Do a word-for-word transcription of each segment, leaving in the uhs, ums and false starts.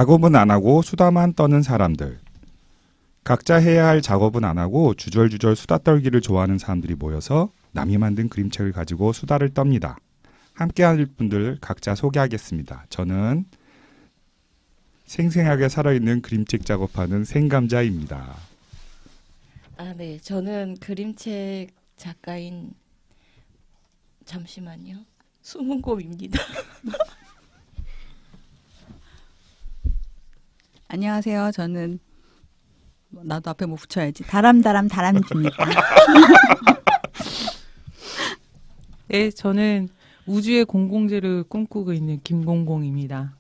작업은 안 하고 수다만 떠는 사람들. 각자 해야 할 작업은 안 하고 주절주절 수다 떨기를 좋아하는 사람들이 모여서 남이 만든 그림책을 가지고 수다를 떱니다. 함께할 분들 각자 소개하겠습니다. 저는 생생하게 살아있는 그림책 작업하는 생감자입니다. 아, 네. 저는 그림책 작가인 잠시만요. 수문곰입니다. 안녕하세요. 저는 나도 앞에 뭐 붙여야지. 다람다람 다람쥐입니다. 네, 저는 우주의 공공재를 꿈꾸고 있는 김공공입니다.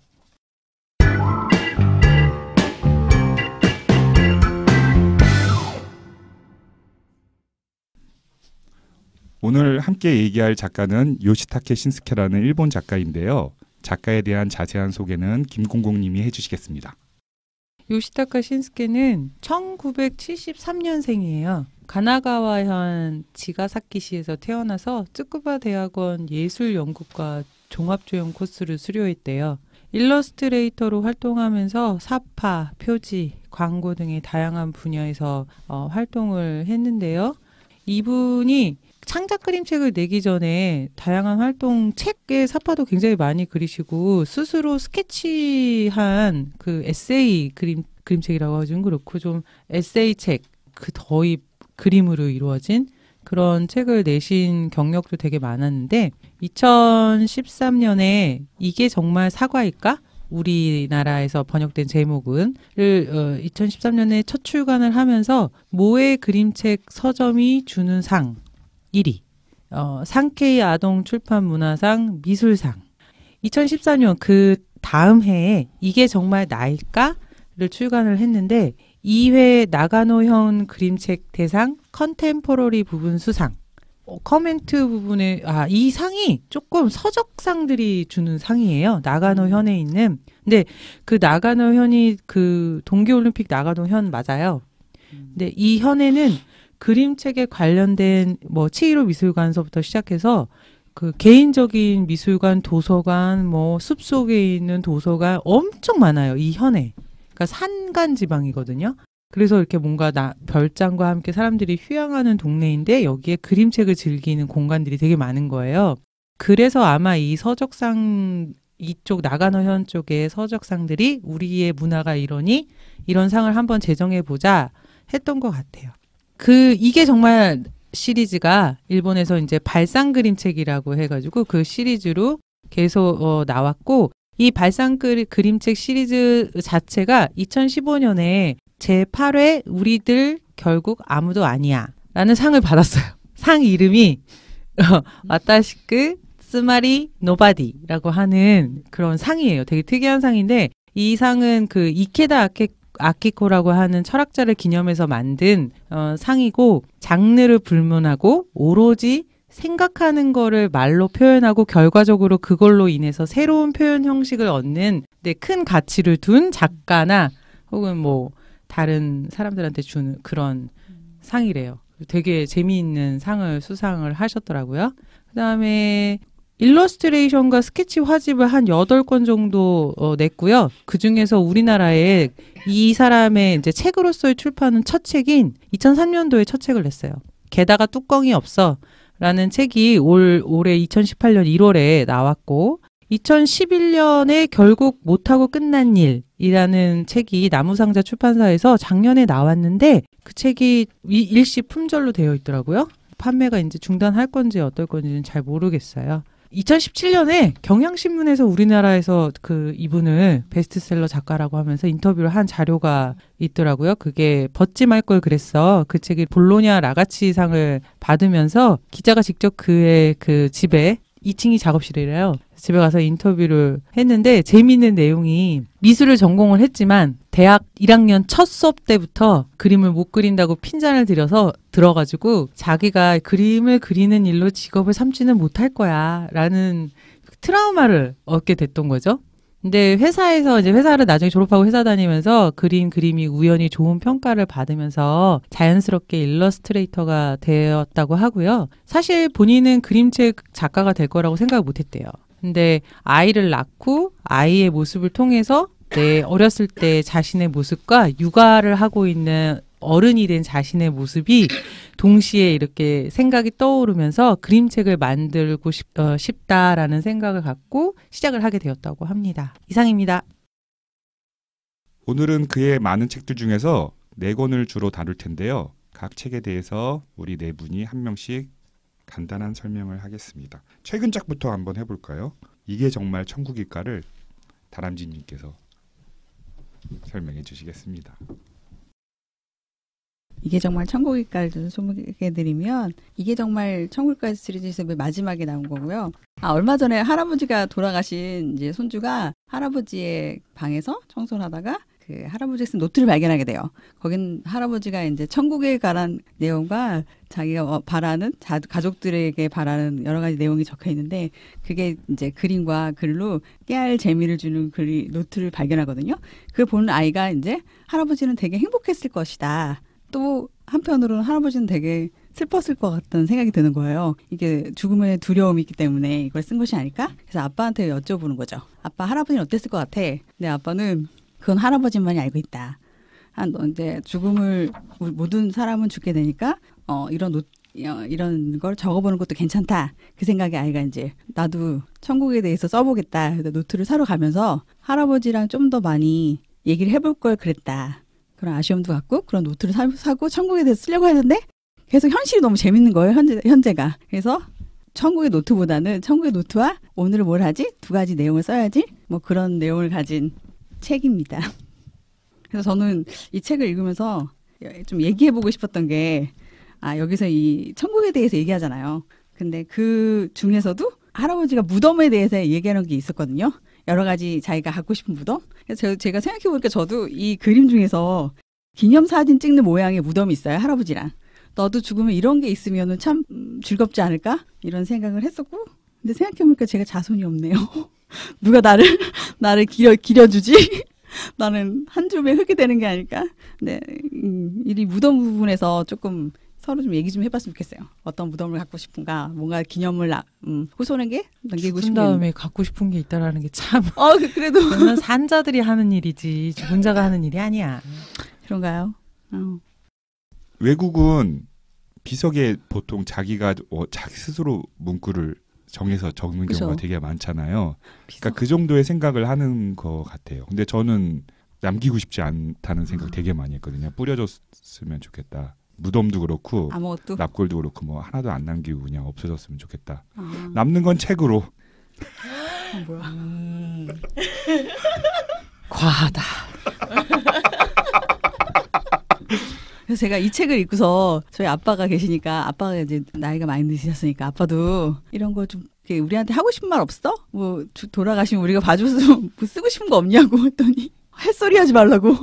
오늘 함께 얘기할 작가는 요시타케 신스케라는 일본 작가인데요. 작가에 대한 자세한 소개는 김공공님이 해주시겠습니다. 요시타카 신스케는 천구백칠십삼 년생이에요. 가나가와현 지가사키시에서 태어나서 쯔쿠바 대학원 예술연구과 종합조형 코스를 수료했대요. 일러스트레이터로 활동하면서 사파, 표지, 광고 등의 다양한 분야에서 어, 활동을 했는데요. 이분이 창작 그림책을 내기 전에 다양한 활동, 책의 사파도 굉장히 많이 그리시고 스스로 스케치한 그 에세이 그림, 그림책이라고 하죠. 그렇고 좀 에세이 책, 그 거의 그림으로 이루어진 그런 책을 내신 경력도 되게 많았는데 이천십삼 년에 이게 정말 사과일까? 우리나라에서 번역된 제목은 을, 어, 이천십삼 년에 첫 출간을 하면서 모의 그림책 서점이 주는 상 일 위, 어, 상케이 아동 출판 문화상 미술상. 이천십사 년 그 다음 해에 이게 정말 나일까를 출간을 했는데 이 회 나가노현 그림책 대상 컨템포러리 부분 수상. 어, 커멘트 부분에 아, 이 상이 조금 서적상들이 주는 상이에요. 나가노현에 있는. 근데 그 나가노현이 그 동계올림픽 나가노현 맞아요. 근데 이 현에는 그림책에 관련된 뭐 치히로 미술관서부터 시작해서 그 개인적인 미술관, 도서관, 뭐 숲속에 있는 도서관 엄청 많아요. 이 현에. 그러니까 산간 지방이거든요. 그래서 이렇게 뭔가 나, 별장과 함께 사람들이 휴양하는 동네인데 여기에 그림책을 즐기는 공간들이 되게 많은 거예요. 그래서 아마 이 서적상 이쪽 나가노현 쪽의 서적상들이 우리의 문화가 이러니 이런 상을 한번 제정해보자 했던 것 같아요. 그 이게 정말 시리즈가 일본에서 이제 발상 그림책이라고 해가지고 그 시리즈로 계속 어, 나왔고 이 발상 그, 그림책 시리즈 자체가 이천십오 년에 제팔 회 우리들 결국 아무도 아니야 라는 상을 받았어요. 상 이름이 와타시크 스마리 노바디라고 하는 그런 상이에요. 되게 특이한 상인데 이 상은 그 이케다 아케 아키코라고 하는 철학자를 기념해서 만든 어, 상이고 장르를 불문하고 오로지 생각하는 거를 말로 표현하고 결과적으로 그걸로 인해서 새로운 표현 형식을 얻는 네, 큰 가치를 둔 작가나 혹은 뭐 다른 사람들한테 주는 그런 상이래요. 되게 재미있는 상을 수상을 하셨더라고요. 그다음에 일러스트레이션과 스케치 화집을 한 여덟 권 정도 어, 냈고요. 그중에서 우리나라에 이 사람의 이제 책으로서의 출판은 첫 책인 이천삼 년도에 첫 책을 냈어요. 게다가 뚜껑이 없어 라는 책이 올, 올해 이천십팔 년 일월에 나왔고 이천십일 년에 결국 못하고 끝난 일이라는 책이 나무상자 출판사에서 작년에 나왔는데 그 책이 일시 품절로 되어 있더라고요. 판매가 이제 중단할 건지 어떨 건지는 잘 모르겠어요. 이천십칠 년에 경향신문에서 우리나라에서 그 이분을 베스트셀러 작가라고 하면서 인터뷰를 한 자료가 있더라고요. 그게 벗지 말 걸 그랬어. 그 책이 볼로냐 라가치상을 받으면서 기자가 직접 그의 그 집에 이 층이 작업실이래요. 집에 가서 인터뷰를 했는데 재미있는 내용이 미술을 전공을 했지만 대학 일 학년 첫 수업 때부터 그림을 못 그린다고 핀잔을 들여서 들어가지고 자기가 그림을 그리는 일로 직업을 삼지는 못할 거야 라는 트라우마를 얻게 됐던 거죠. 근데 회사에서 이제 회사를 나중에 졸업하고 회사 다니면서 그린 그림이 우연히 좋은 평가를 받으면서 자연스럽게 일러스트레이터가 되었다고 하고요. 사실 본인은 그림책 작가가 될 거라고 생각을 못 했대요. 근데 아이를 낳고 아이의 모습을 통해서 때 어렸을 때 자신의 모습과 육아를 하고 있는 어른이 된 자신의 모습이 동시에 이렇게 생각이 떠오르면서 그림책을 만들고 싶, 어, 싶다라는 생각을 갖고 시작을 하게 되었다고 합니다. 이상입니다. 오늘은 그의 많은 책들 중에서 네 권을 주로 다룰 텐데요. 각 책에 대해서 우리 네 분이 한 명씩 간단한 설명을 하겠습니다. 최근 작부터 한번 해볼까요? 이게 정말 천국일까를 다람쥐님께서 설명해 주시겠습니다. 이게 정말 천국일까를 좀 소개해드리면 이게 정말 천국일까 시리즈에서 마지막에 나온 거고요. 아, 얼마 전에 할아버지가 돌아가신 이제 손주가 할아버지의 방에서 청소를 하다가 그 할아버지가 쓴 노트를 발견하게 돼요. 거긴 할아버지가 이제 천국에 관한 내용과 자기가 바라는 자, 가족들에게 바라는 여러 가지 내용이 적혀 있는데 그게 이제 그림과 글로 깨알 재미를 주는 글이 노트를 발견하거든요. 그걸 보는 아이가 이제 할아버지는 되게 행복했을 것이다. 또 한편으로는 할아버지는 되게 슬펐을 것 같다는 생각이 드는 거예요. 이게 죽음의 두려움이 있기 때문에 이걸 쓴 것이 아닐까? 그래서 아빠한테 여쭤보는 거죠. 아빠, 할아버지는 어땠을 것 같아? 근데 아빠는 그건 할아버지만이 알고 있다. 한 이제 죽음을 모든 사람은 죽게 되니까 어 이런 노, 어, 이런 걸 적어보는 것도 괜찮다. 그 생각에 아이가 이제 나도 천국에 대해서 써보겠다. 노트를 사러 가면서 할아버지랑 좀 더 많이 얘기를 해볼 걸 그랬다. 그런 아쉬움도 갖고 그런 노트를 사, 사고 천국에 대해서 쓰려고 했는데 계속 현실이 너무 재밌는 거예요. 현재, 현재가. 그래서 천국의 노트보다는 천국의 노트와 오늘은 뭘 하지? 두 가지 내용을 써야지. 뭐 그런 내용을 가진 책입니다. 그래서 저는 이 책을 읽으면서 좀 얘기해보고 싶었던 게 아, 여기서 이 천국에 대해서 얘기하잖아요. 근데 그 중에서도 할아버지가 무덤에 대해서 얘기하는 게 있었거든요. 여러 가지 자기가 갖고 싶은 무덤. 그래서 제가 생각해보니까 저도 이 그림 중에서 기념사진 찍는 모양의 무덤이 있어요. 할아버지랑. 너도 죽으면 이런 게 있으면 참 즐겁지 않을까? 이런 생각을 했었고. 근데 생각해보니까 제가 자손이 없네요. 누가 나를, 나를 기려, 기려주지? 나는 한 줌의 흙이 되는 게 아닐까? 네, 음, 이 무덤 부분에서 조금 서로 좀 얘기 좀 해봤으면 좋겠어요. 어떤 무덤을 갖고 싶은가, 뭔가 기념을 음, 후손에게 남기고 죽은 싶은 다음에 갖고 싶은 게 있다라는 게 참. 어, 그래도 그건 산자들이 하는 일이지 죽은 자가 하는 일이 아니야. 그런가요? 어. 외국은 비석에 보통 자기가 어, 자기 스스로 문구를 정해서 적는 그쵸. 경우가 되게 많잖아요. 비석. 그러니까 그 정도의 생각을 하는 것 같아요. 근데 저는 남기고 싶지 않다는 생각 되게 많이 했거든요. 뿌려줬으면 좋겠다. 무덤도 그렇고 아무것도 납골도 그렇고 뭐 하나도 안 남기고 그냥 없어졌으면 좋겠다. 아. 남는 건 책으로. 어, 뭐야? 음. 과하다. 그래서 제가 이 책을 읽고서 저희 아빠가 계시니까 아빠가 이제 나이가 많이 드셨으니까 아빠도 이런 거 좀 우리한테 하고 싶은 말 없어? 뭐 주- 돌아가시면 우리가 봐줘서 뭐 쓰고 싶은 거 없냐고 했더니 햇소리 하지 말라고.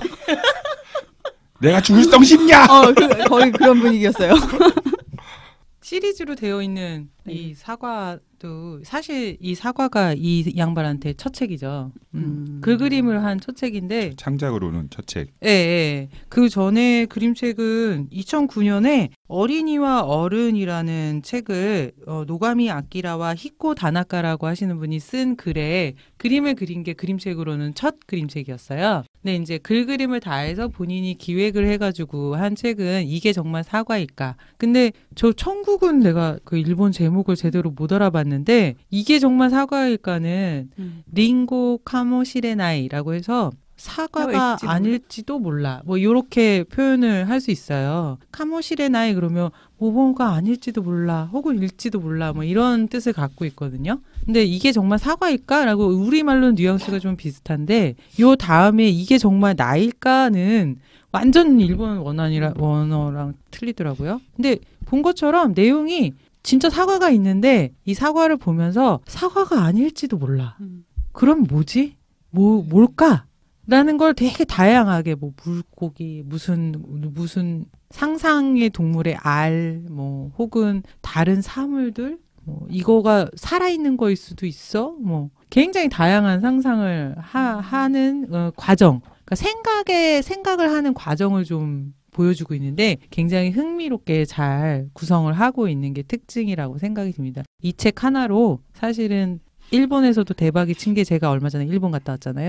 내가 죽을 성심냐? 어, 그, 거의 그런 분위기였어요. 시리즈로 되어 있는 네. 이 사과도 사실 이 사과가 이 양반한테 첫 책이죠. 음. 음. 그 그림을 한 첫 책인데 창작으로는 첫 책. 예, 예. 그 전에 그림책은 이천구 년에 어린이와 어른이라는 책을 어, 노가미 아키라와 히코 다나카라고 하시는 분이 쓴 글에 그림을 그린 게 그림책으로는 첫 그림책이었어요. 근데 이제 글 그림을 다 해서 본인이 기획을 해가지고 한 책은 이게 정말 사과일까? 근데 저 천국은 내가 그 일본 제목을 제대로 못 알아봤는데 이게 정말 사과일까는 음. 링고 카모시레나이라고 해서 사과가 사과일지 몰라. 아닐지도 몰라. 뭐 이렇게 표현을 할 수 있어요. 카모시레나이 그러면 뭐뭐가 아닐지도 몰라. 혹은 일지도 몰라. 뭐 이런 뜻을 갖고 있거든요. 근데 이게 정말 사과일까라고 우리말로는 뉘앙스가 좀 비슷한데 요 다음에 이게 정말 나일까는 완전 일본 원어랑 원어랑 틀리더라고요. 근데 본 것처럼 내용이 진짜 사과가 있는데 이 사과를 보면서 사과가 아닐지도 몰라. 음. 그럼 뭐지? 뭐 뭘까? 라는 걸 되게 다양하게 뭐 물고기 무슨 무슨 상상의 동물의 알 뭐 혹은 다른 사물들 뭐 이거가 살아있는 거일 수도 있어 뭐 굉장히 다양한 상상을 하, 하는 어, 과정 그러니까 생각에 생각을 하는 과정을 좀 보여주고 있는데 굉장히 흥미롭게 잘 구성을 하고 있는 게 특징이라고 생각이 듭니다. 이 책 하나로 사실은 일본에서도 대박이 친 게 제가 얼마 전에 일본 갔다 왔잖아요.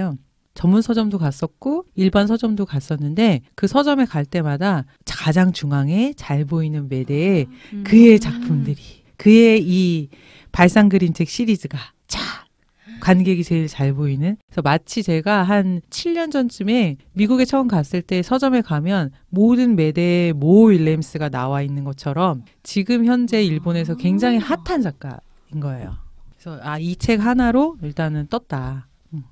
전문 서점도 갔었고 일반 서점도 갔었는데 그 서점에 갈 때마다 가장 중앙에 잘 보이는 매대에 음. 그의 작품들이 그의 이 발상 그림책 시리즈가 자 관객이 제일 잘 보이는. 그래서 마치 제가 한 칠 년 전쯤에 미국에 처음 갔을 때 서점에 가면 모든 매대에 모 윌리엄스가 나와 있는 것처럼 지금 현재 일본에서 굉장히 핫한 작가인 거예요. 그래서 아, 이 책 하나로 일단은 떴다. 음.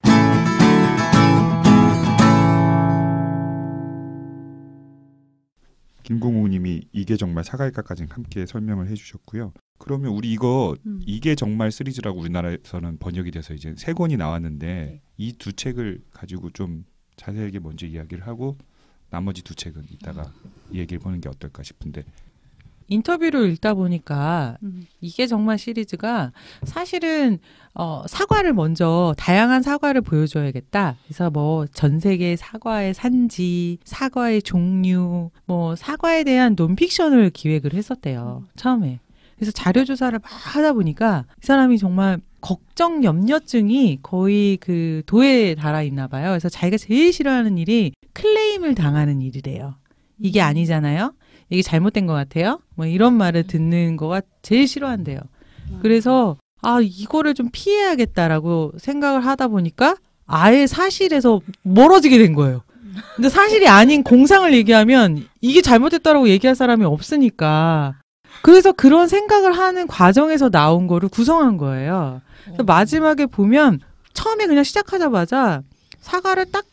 김공우님이 이게 정말 사과일까까지 함께 설명을 해주셨고요. 그러면 우리 이거 음. 이게 정말 시리즈라고 우리나라에서는 번역이 돼서 이제 세 권이 나왔는데 네. 이 두 책을 가지고 좀 자세하게 먼저 이야기를 하고 나머지 두 책은 이따가 이 얘기를 보는 게 어떨까 싶은데. 인터뷰를 읽다 보니까 음. 이게 정말 시리즈가 사실은 어, 사과를 먼저 다양한 사과를 보여줘야겠다. 그래서 뭐 전 세계 사과의 산지, 사과의 종류, 뭐 사과에 대한 논픽션을 기획을 했었대요. 처음에. 그래서 자료 조사를 막 하다 보니까 이 사람이 정말 걱정, 염려증이 거의 그 도에 달아 있나 봐요. 그래서 자기가 제일 싫어하는 일이 클레임을 당하는 일이래요. 이게 아니잖아요. 이게 잘못된 것 같아요. 뭐 이런 말을 듣는 거가 제일 싫어한대요. 그래서 아 이거를 좀 피해야겠다라고 생각을 하다 보니까 아예 사실에서 멀어지게 된 거예요. 근데 사실이 아닌 공상을 얘기하면 이게 잘못됐다라고 얘기할 사람이 없으니까 그래서 그런 생각을 하는 과정에서 나온 거를 구성한 거예요. 그래서 마지막에 보면 처음에 그냥 시작하자마자 사과를 딱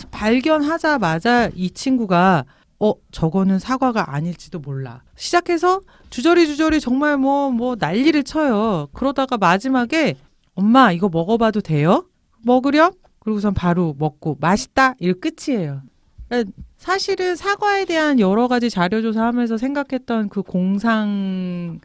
발견하자마자 이 친구가 어, 저거는 사과가 아닐지도 몰라. 시작해서 주저리 주저리 정말 뭐, 뭐 난리를 쳐요. 그러다가 마지막에 엄마 이거 먹어봐도 돼요? 먹으렴? 그리고선 바로 먹고 맛있다? 이거 끝이에요. 사실은 사과에 대한 여러 가지 자료조사하면서 생각했던 그 공상들을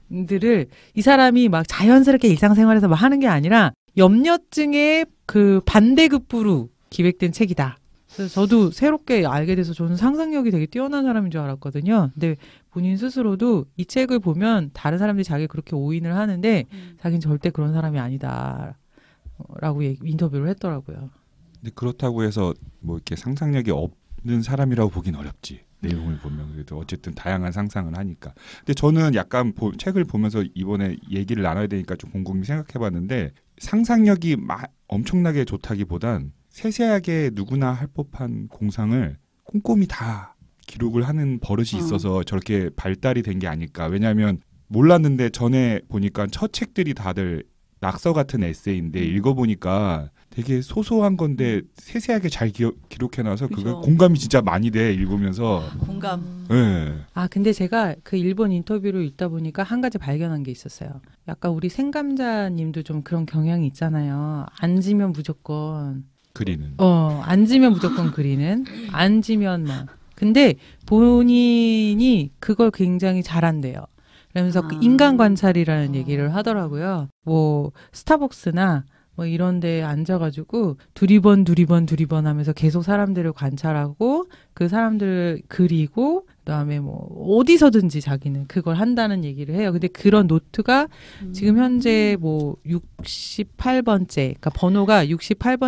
이 사람이 막 자연스럽게 일상생활에서 막 하는 게 아니라 염려증의 그 반대급부로 기획된 책이다. 그래서 저도 새롭게 알게 돼서 저는 상상력이 되게 뛰어난 사람인 줄 알았거든요. 근데 본인 스스로도 이 책을 보면 다른 사람들이 자기 그렇게 오인을 하는데 음. 자기는 절대 그런 사람이 아니다. 라고 인터뷰를 했더라고요. 근데 그렇다고 해서 뭐 이렇게 상상력이 없는 사람이라고 보긴 어렵지. 내용을 보면 그래도 어쨌든 다양한 상상을 하니까. 근데 저는 약간 보, 책을 보면서 이번에 얘기를 나눠야 되니까 좀 곰곰이 생각해봤는데 상상력이 마, 엄청나게 좋다기보단 세세하게 누구나 할 법한 공상을 꼼꼼히 다 기록을 하는 버릇이 있어서 어. 저렇게 발달이 된 게 아닐까. 왜냐하면 몰랐는데 전에 보니까 첫 책들이 다들 낙서 같은 에세이인데 음. 읽어보니까 되게 소소한 건데 세세하게 잘 기억, 기록해놔서 그거 공감이 진짜 많이 돼 읽으면서. 공감. 네. 아 근데 제가 그 일본 인터뷰를 읽다 보니까 한 가지 발견한 게 있었어요. 약간 우리 생감자님도 좀 그런 경향이 있잖아요. 앉으면 무조건 그리는. 어 앉으면 무조건 그리는. 앉으면 막. 근데 본인이 그걸 굉장히 잘한대요. 그러면서 아. 그 인간 관찰이라는 얘기를 하더라고요. 뭐 스타벅스나 뭐 이런 데에 앉아가지고 두리번 두리번 두리번 하면서 계속 사람들을 관찰하고 그 사람들을 그리고 그다음에 뭐 어디서든지 자기는 그걸 한다는 얘기를 해요. 근데 그런 노트가 음. 지금 현재 뭐 육십팔 번째, 그러니까 번호가 육십팔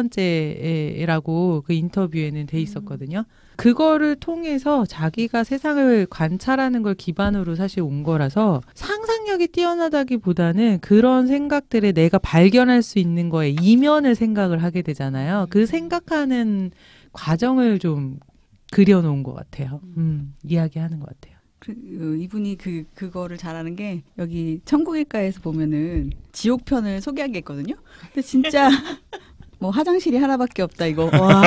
번째라고 그 인터뷰에는 돼 있었거든요. 그거를 통해서 자기가 세상을 관찰하는 걸 기반으로 사실 온 거라서 상상력이 뛰어나다기보다는 그런 생각들에 내가 발견할 수 있는 거에 이면을 생각을 하게 되잖아요. 그 생각하는 과정을 좀 그려놓은 것 같아요. 음, 이야기하는 것 같아요. 그, 이분이 그 그거를 잘하는 게 여기 천국일가에서 보면은 지옥편을 소개한 게 있거든요. 근데 진짜 뭐 화장실이 하나밖에 없다 이거. 와.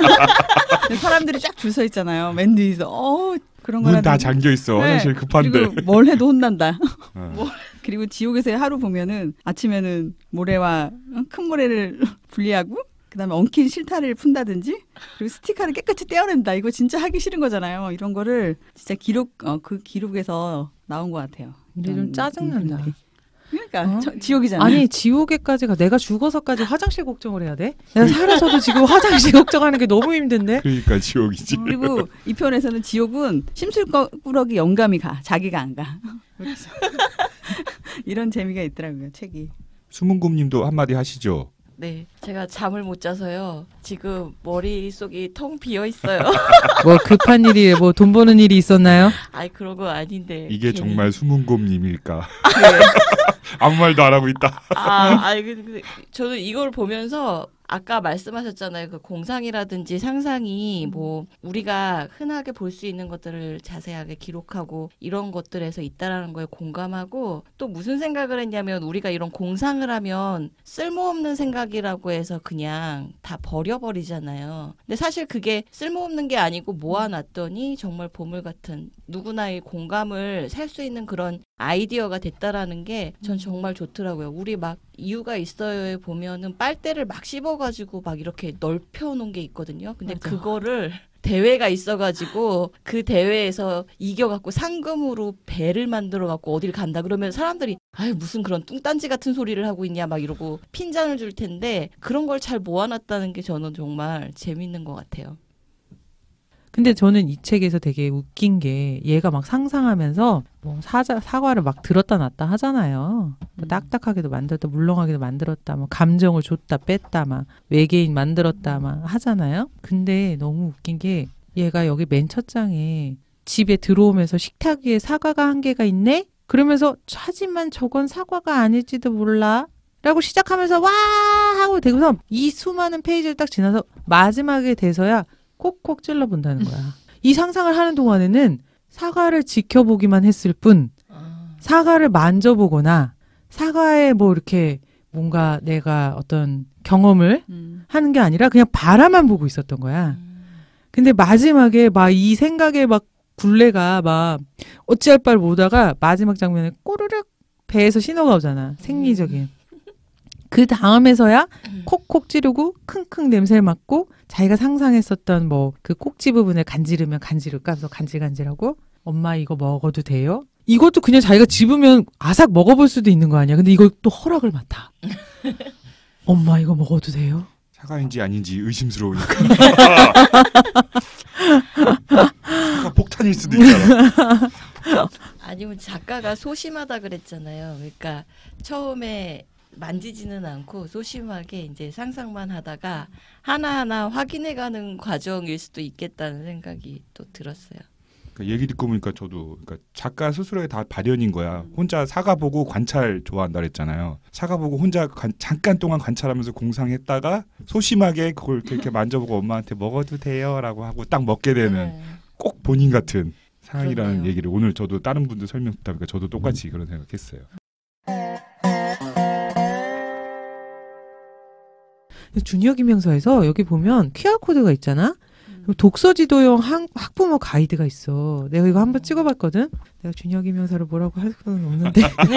사람들이 쫙 줄 서 있잖아요. 맨 뒤에서 어 그런 거라. 문 다 잠겨 있어. 네. 화장실 급한데. 그리고 뭘 해도 혼난다. 어. 뭐, 그리고 지옥에서의 하루 보면은 아침에는 모래와 큰 모래를 분리하고 그다음에 엉킨 실타래를 푼다든지 그리고 스티커를 깨끗이 떼어낸다. 이거 진짜 하기 싫은 거잖아요. 이런 거를 진짜 기록 어, 그 기록에서 나온 것 같아요. 근데 좀 짜증난다. 분들이. 그러니까 어? 저, 지옥이잖아요. 아니 지옥에까지 가. 내가 죽어서까지 화장실 걱정을 해야 돼? 내가 살아서도 지금 화장실 걱정하는 게 너무 힘든데. 그러니까 지옥이지. 그리고 이 편에서는 지옥은 심술꾸러기 영감이 가. 자기가 안 가. 이런 재미가 있더라고요. 책이. 수문곰님도 한마디 하시죠. 네, 제가 잠을 못 자서요. 지금 머릿속이 텅 비어 있어요. 뭐 급한 일이 뭐 돈 버는 일이 있었나요? 아이 그런 거 아닌데. 이게 괜히. 정말 수문곰님일까? 네. 아무 말도 안 하고 있다. 아, 아니 근데 저는 이걸 보면서 아까 말씀하셨잖아요. 그 공상이라든지 상상이 뭐 우리가 흔하게 볼 수 있는 것들을 자세하게 기록하고 이런 것들에서 있다라는 거에 공감하고 또 무슨 생각을 했냐면 우리가 이런 공상을 하면 쓸모없는 생각이라고 해서 그냥 다 버려버리잖아요. 근데 사실 그게 쓸모없는 게 아니고 모아놨더니 정말 보물 같은 누구나의 공감을 살 수 있는 그런 아이디어가 됐다라는 게 전 정말 좋더라고요. 우리 막 이유가 있어요에 보면은 빨대를 막 씹어가지고 막 이렇게 넓혀놓은 게 있거든요. 근데 맞아. 그거를 대회가 있어가지고 그 대회에서 이겨갖고 상금으로 배를 만들어갖고 어딜 간다 그러면 사람들이 아유 무슨 그런 뚱딴지 같은 소리를 하고 있냐 막 이러고 핀잔을 줄 텐데 그런 걸 잘 모아놨다는 게 저는 정말 재밌는 것 같아요. 근데 저는 이 책에서 되게 웃긴 게 얘가 막 상상하면서 뭐 사자, 사과를 막 들었다 놨다 하잖아요. 뭐 딱딱하게도 만들었다, 물렁하게도 만들었다, 뭐 감정을 줬다 뺐다, 막 외계인 만들었다, 막 하잖아요. 근데 너무 웃긴 게 얘가 여기 맨 첫 장에 집에 들어오면서 식탁 위에 사과가 한 개가 있네? 그러면서 하지만 저건 사과가 아닐지도 몰라. 라고 시작하면서 와 하고 되고서 이 수많은 페이지를 딱 지나서 마지막에 돼서야 콕콕 찔러본다는 거야. 이 상상을 하는 동안에는 사과를 지켜보기만 했을 뿐 사과를 만져보거나 사과에 뭐 이렇게 뭔가 내가 어떤 경험을 음. 하는 게 아니라 그냥 바라만 보고 있었던 거야. 근데 마지막에 막 이 생각에 막 굴레가 막 어찌할 바를 모르다가 마지막 장면에 꼬르륵 배에서 신호가 오잖아. 생리적인. 그 다음에서야 콕콕 찌르고 킁킁 냄새를 맡고 자기가 상상했었던 뭐 그 꼭지 부분을 간지르면 간지를까 하면서 간질간질하고 엄마 이거 먹어도 돼요? 이것도 그냥 자기가 집으면 아삭 먹어볼 수도 있는 거 아니야. 근데 이걸 또 허락을 맡아. 엄마 이거 먹어도 돼요? 사과인지 아닌지 의심스러우니까. 사과 폭탄일 수도 있잖아. 아니면 작가가 소심하다 그랬잖아요. 그러니까 처음에 만지지는 않고 소심하게 이제 상상만 하다가 하나하나 확인해가는 과정일 수도 있겠다는 생각이 또 들었어요. 그러니까 얘기 듣고 보니까 저도 그러니까 작가 스스로의 다 발현인 거야. 혼자 사과 보고 관찰 좋아한다 그랬잖아요. 사과 보고 혼자 관, 잠깐 동안 관찰하면서 공상했다가 소심하게 그걸 이렇게 만져보고 엄마한테 먹어도 돼요라고 하고 딱 먹게 되는 네. 꼭 본인 같은 상황이라는 그렇네요. 얘기를 오늘 저도 다른 분들 설명 듣다 보니까 저도 똑같이 그런 생각했어요. 준혁 이명서에서 여기 보면 큐알코드가 있잖아. 독서 지도용 한- 학부모 가이드가 있어. 내가 이거 한번 찍어봤거든. 내가 준혁 이명서를 뭐라고 할 수는 없는데.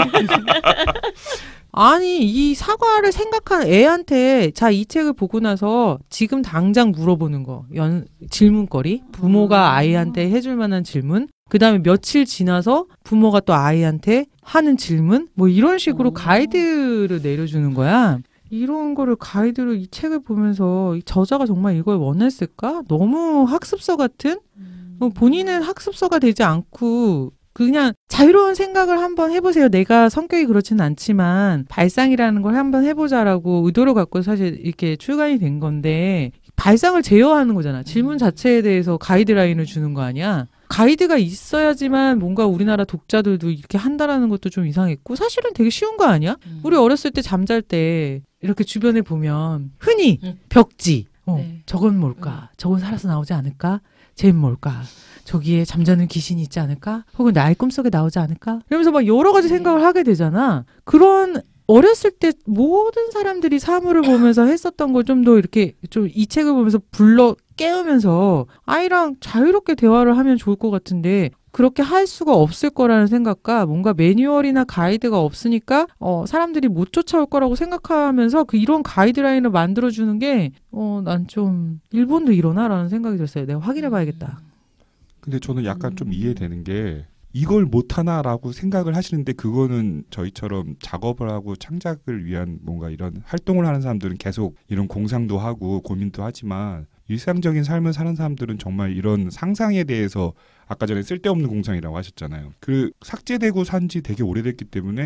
아니 이 사과를 생각한 애한테 자 이 책을 보고 나서 지금 당장 물어보는 거 연, 질문거리 부모가 아이한테 해줄 만한 질문 그 다음에 며칠 지나서 부모가 또 아이한테 하는 질문 뭐 이런 식으로 오. 가이드를 내려주는 거야. 이런 거를 가이드로 이 책을 보면서 이 저자가 정말 이걸 원했을까? 너무 학습서 같은? 어, 본인은 학습서가 되지 않고 그냥 자유로운 생각을 한번 해보세요. 내가 성격이 그렇지는 않지만 발상이라는 걸 한번 해보자라고 의도를 갖고 사실 이렇게 출간이 된 건데 발상을 제어하는 거잖아. 질문 자체에 대해서 가이드라인을 주는 거 아니야. 가이드가 있어야지만 뭔가 우리나라 독자들도 이렇게 한다라는 것도 좀 이상했고 사실은 되게 쉬운 거 아니야? 음. 우리 어렸을 때 잠잘 때 이렇게 주변에 보면 흔히 음. 벽지 어, 네. 저건 뭘까? 저건 살아서 나오지 않을까? 쟤는 뭘까? 저기에 잠자는 귀신이 있지 않을까? 혹은 나의 꿈속에 나오지 않을까? 이러면서 막 여러 가지 생각을 하게 되잖아. 그런 어렸을 때 모든 사람들이 사물을 보면서 했었던 걸 좀 더 이렇게 좀 이 책을 보면서 불러 깨우면서 아이랑 자유롭게 대화를 하면 좋을 것 같은데 그렇게 할 수가 없을 거라는 생각과 뭔가 매뉴얼이나 가이드가 없으니까 어, 사람들이 못 쫓아올 거라고 생각하면서 그 이런 가이드라인을 만들어주는 게 어, 난 좀 일본도 이러나라는 생각이 들었어요. 내가 확인해봐야겠다. 근데 저는 약간 음. 좀 이해되는 게 이걸 못하나라고 생각을 하시는데 그거는 저희처럼 작업을 하고 창작을 위한 뭔가 이런 활동을 하는 사람들은 계속 이런 공상도 하고 고민도 하지만 일상적인 삶을 사는 사람들은 정말 이런 상상에 대해서 아까 전에 쓸데없는 공상이라고 하셨잖아요. 그 삭제되고 산 지 되게 오래됐기 때문에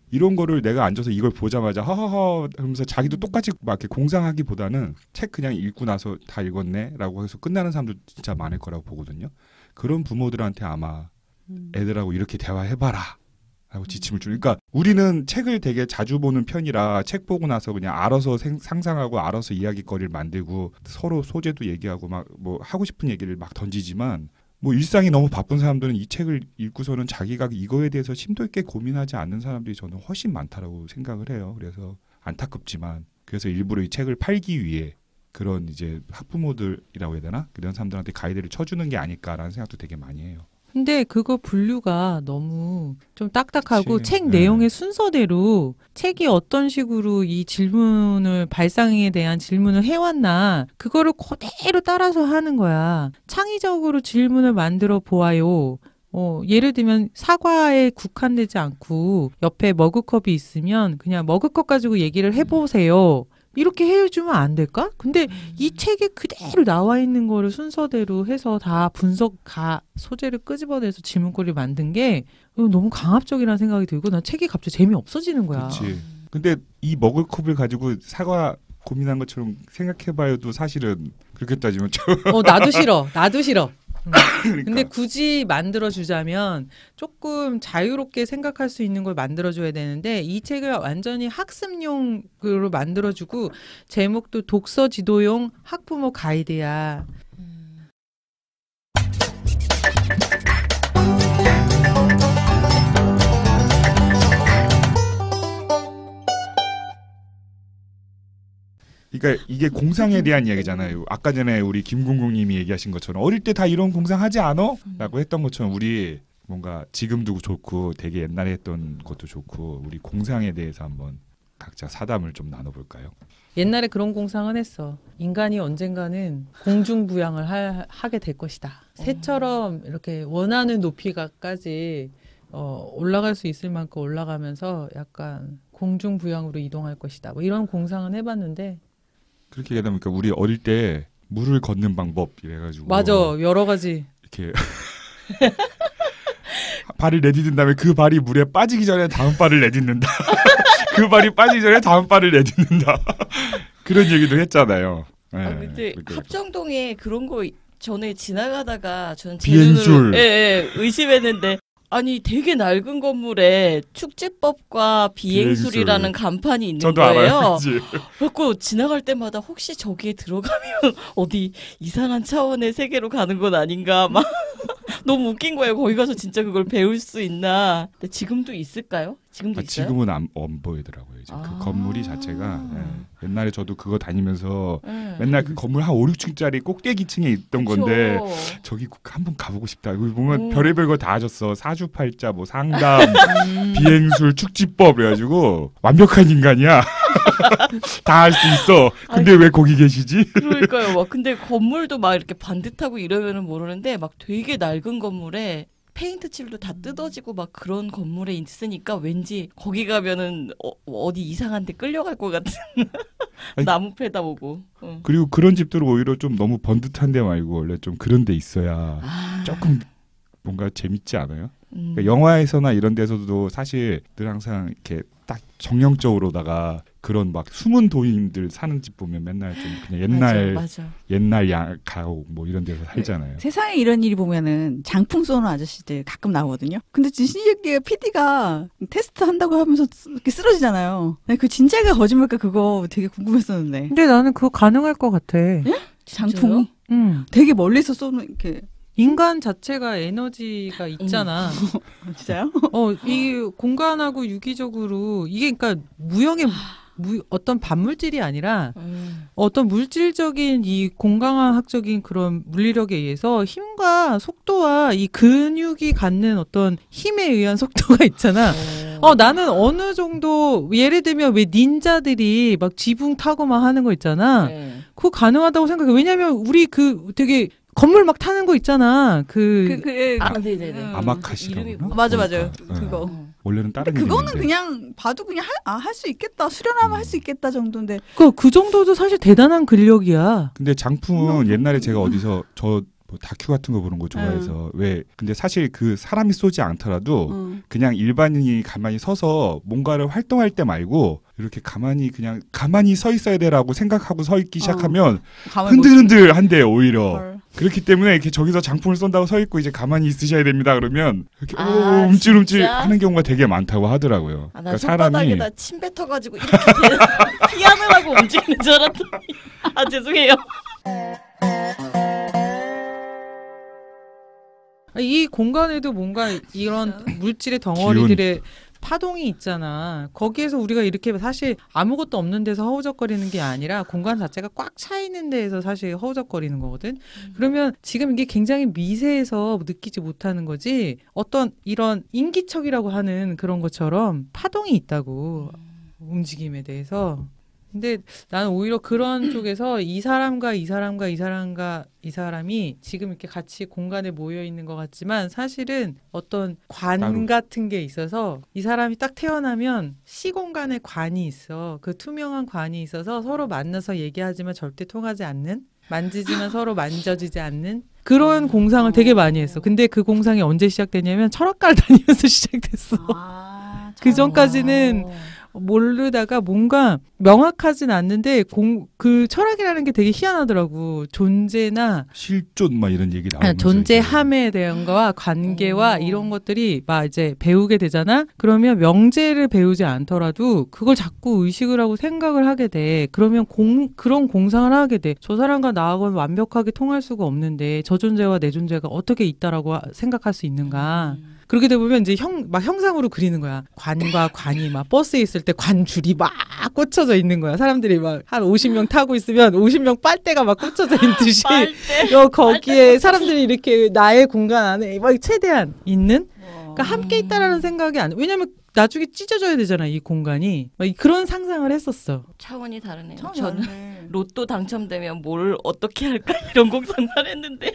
이런 거를 내가 앉아서 이걸 보자마자 허허허 하면서 자기도 똑같이 막 이렇게 공상하기보다는 책 그냥 읽고 나서 다 읽었네라고 해서 끝나는 사람도 진짜 많을 거라고 보거든요. 그런 부모들한테 아마 애들하고 이렇게 대화해봐라 하고 지침을 주니까 그러니까 우리는 책을 되게 자주 보는 편이라 책 보고 나서 그냥 알아서 생, 상상하고 알아서 이야기거리를 만들고 서로 소재도 얘기하고 막 뭐 하고 싶은 얘기를 막 던지지만 뭐 일상이 너무 바쁜 사람들은 이 책을 읽고서는 자기가 이거에 대해서 심도 있게 고민하지 않는 사람들이 저는 훨씬 많다라고 생각을 해요. 그래서 안타깝지만 그래서 일부러 이 책을 팔기 위해 그런 이제 학부모들이라고 해야 되나? 그런 사람들한테 가이드를 쳐주는 게 아닐까라는 생각도 되게 많이 해요. 근데 그거 분류가 너무 좀 딱딱하고 그치. 책 네. 내용의 순서대로 책이 어떤 식으로 이 질문을 발상에 대한 질문을 해왔나 그거를 그대로 따라서 하는 거야. 창의적으로 질문을 만들어 보아요. 어, 예를 들면 사과에 국한되지 않고 옆에 머그컵이 있으면 그냥 머그컵 가지고 얘기를 해보세요. 이렇게 해주면 안 될까? 근데 이 책에 그대로 나와 있는 거를 순서대로 해서 다 분석, 가, 소재를 끄집어내서 질문거리를 만든 게 너무 강압적이라는 생각이 들고 난 책이 갑자기 재미없어지는 거야. 그렇지. 근데 이 머글컵을 가지고 사과 고민한 것처럼 생각해봐요도 사실은 그렇게 따지면 좀 어, 나도 싫어. 나도 싫어. 음. 그러니까. 근데 굳이 만들어주자면 조금 자유롭게 생각할 수 있는 걸 만들어줘야 되는데 이 책을 완전히 학습용으로 만들어주고 제목도 독서 지도용 학부모 가이드야. 그러니까 이게 공상에 대한 이야기잖아요. 아까 전에 우리 김공공님이 얘기하신 것처럼 어릴 때 다 이런 공상 하지 않어? 라고 했던 것처럼 우리 뭔가 지금도 좋고 되게 옛날에 했던 것도 좋고 우리 공상에 대해서 한번 각자 사담을 좀 나눠볼까요? 옛날에 그런 공상은 했어. 인간이 언젠가는 공중부양을 하, 하게 될 것이다. 새처럼 이렇게 원하는 높이가까지 어, 올라갈 수 있을 만큼 올라가면서 약간 공중부양으로 이동할 것이다. 뭐 이런 공상은 해봤는데 그렇게 얘기하면 그러니까 우리 어릴 때 물을 걷는 방법 이래가지고 맞아. 여러 가지. 이렇게 발을 내딛는 다음에 그 발이 물에 빠지기 전에 다음 발을 내딛는다. 그 발이 빠지기 전에 다음 발을 내딛는다. 그런 얘기도 했잖아요. 네, 아, 근데 그러니까. 합정동에 그런 거 전에 지나가다가 저는 제 비엔술. 눈으로 예, 예, 의심했는데 아니 되게 낡은 건물에 축제법과 비행술이라는 비행술. 간판이 있는 저도 거예요. 알아요. 그래서 지나갈 때마다 혹시 저기에 들어가면 어디 이상한 차원의 세계로 가는 건 아닌가 막 너무 웃긴 거예요. 거기 가서 진짜 그걸 배울 수 있나. 근데 지금도 있을까요? 지금도 아, 있어요? 지금은 안, 안 보이더라고요. 이제 아. 그 건물이 자체가 예. 옛날에 저도 그거 다니면서 네. 맨날 그 건물 한 오, 육 층짜리 꼭대기층에 있던 그쵸. 건데 저기 꼭 한번 가보고 싶다. 여기 보면 오. 별의별 거 다 하셨어. 사주팔자, 뭐 상담, 음. 비행술, 축지법 그래가지고 완벽한 인간이야. 다 할 수 있어. 근데 아니, 왜 거기 계시지? 그러니까요. 막 근데 건물도 막 이렇게 반듯하고 이러면은 모르는데 막 되게 낡은 건물에 페인트 칠도 다 뜯어지고 막 그런 건물에 있으니까 왠지 거기 가면은 어, 어디 이상한 데 끌려갈 것 같은 아니, 나무 패다 보고. 응. 그리고 그런 집들은 오히려 좀 너무 번듯한 데 말고 원래 좀 그런 데 있어야 아, 조금 뭔가 재밌지 않아요? 음. 그러니까 영화에서나 이런 데서도 사실 늘 항상 이렇게 딱 정형적으로다가 그런 막 숨은 도인들 사는 집 보면 맨날 좀 그냥 옛날 맞아, 맞아. 옛날 양 가옥 뭐 이런 데서 살잖아요. 세상에 이런 일이 보면은 장풍 쏘는 아저씨들 가끔 나오거든요. 근데 진실게 피디가 테스트 한다고 하면서 쓰- 이렇게 쓰러지잖아요. 네, 그 진짜가 거짓말까 그거 되게 궁금했었는데. 근데 나는 그거 가능할 것 같아. 장풍이 음. 되게 멀리서 쏘는 이렇게. 인간 자체가 에너지가 있잖아. 진짜요? 어, 이 공간하고 유기적으로 이게 그러니까 무형의 무, 어떤 반물질이 아니라 음. 어떤 물질적인 이 공간학적인 그런 물리력에 의해서 힘과 속도와 이 근육이 갖는 어떤 힘에 의한 속도가 있잖아. 어, 나는 어느 정도 예를 들면 왜 닌자들이 막 지붕 타고 막 하는 거 있잖아. 네. 그거 가능하다고 생각해. 왜냐면 우리 그 되게 건물 막 타는 거 있잖아. 그, 그, 그, 아, 그- 네네네. 음. 아마카시라고 이름이 그러나? 맞아, 맞아요. 그러니까, 예. 그거. 어. 원래는 다른 근데 그거는 이름인데. 그냥 봐도 그냥 할, 아, 할 수 있겠다. 수련하면 할 수 있겠다 정도인데. 그, 그 정도도 사실 대단한 근력이야. 근데 장풍은 옛날에 제가 어디서 저 뭐 다큐 같은 거 보는 거 좋아해서 왜 근데 사실 그 사람이 쏘지 않더라도 음. 그냥 일반인이 가만히 서서 뭔가를 활동할 때 말고 이렇게 가만히 그냥 가만히 서 있어야 돼라고 생각하고 서 있기 시작하면 가만히 흔들흔들한대요 오히려. 헐. 그렇기 때문에 이렇게 저기서 장풍을 쏜다고 서 있고 이제 가만히 있으셔야 됩니다 그러면 이렇게 아, 오, 움찔움찔 진짜? 하는 경우가 되게 많다고 하더라고요. 아, 나 그러니까 손바닥에다 침 뱉어가지고 이렇게 피하느라고 움직이는 줄 알았더니 아 죄송해요. 이 공간에도 뭔가 이런 물질의 덩어리들의 파동이 있잖아. 거기에서 우리가 이렇게 사실 아무것도 없는 데서 허우적거리는 게 아니라 공간 자체가 꽉 차 있는 데에서 사실 허우적거리는 거거든. 음. 그러면 지금 이게 굉장히 미세해서 느끼지 못하는 거지 어떤 이런 인기척이라고 하는 그런 것처럼 파동이 있다고 음. 움직임에 대해서. 근데 나는 오히려 그런 쪽에서 이 사람과 이 사람과 이 사람과 이 사람이 지금 이렇게 같이 공간에 모여 있는 것 같지만 사실은 어떤 관 따로. 같은 게 있어서 이 사람이 딱 태어나면 시공간에 관이 있어. 그 투명한 관이 있어서 서로 만나서 얘기하지만 절대 통하지 않는, 만지지만 서로 만져지지 않는 그런 공상을 되게 많이 했어. 근데 그 공상이 언제 시작됐냐면 철학과를 다니면서 시작됐어. 아, 그 전까지는 모르다가 뭔가 명확하진 않는데 공, 그 철학이라는 게 되게 희한하더라고. 존재나 실존 막 이런 얘기 나오면서 존재함에 대한 거와 관계와 오. 이런 것들이 막 이제 배우게 되잖아. 그러면 명제를 배우지 않더라도 그걸 자꾸 의식을 하고 생각을 하게 돼. 그러면 공, 그런 공상을 하게 돼. 저 사람과 나하고는 완벽하게 통할 수가 없는데 저 존재와 내 존재가 어떻게 있다라고 생각할 수 있는가. 음. 그렇게 되면 이제 형, 막 형상으로 그리는 거야. 관과 관이 막 버스에 있을 때 관줄이 막 꽂혀져 있는 거야. 사람들이 막 한 오십 명 타고 있으면 오십 명 빨대가 막 꽂혀져 있는 듯이. 빨대. 어, 거기에 사람들이 이렇게 나의 공간 안에 막 최대한 있는? 그러니까 함께 있다라는 생각이 안, 왜냐면 나중에 찢어져야 되잖아, 이 공간이. 막 그런 상상을 했었어. 차원이 다르네요. 처음 저는 알았네. 로또 당첨되면 뭘 어떻게 할까 이런 공상을 했는데.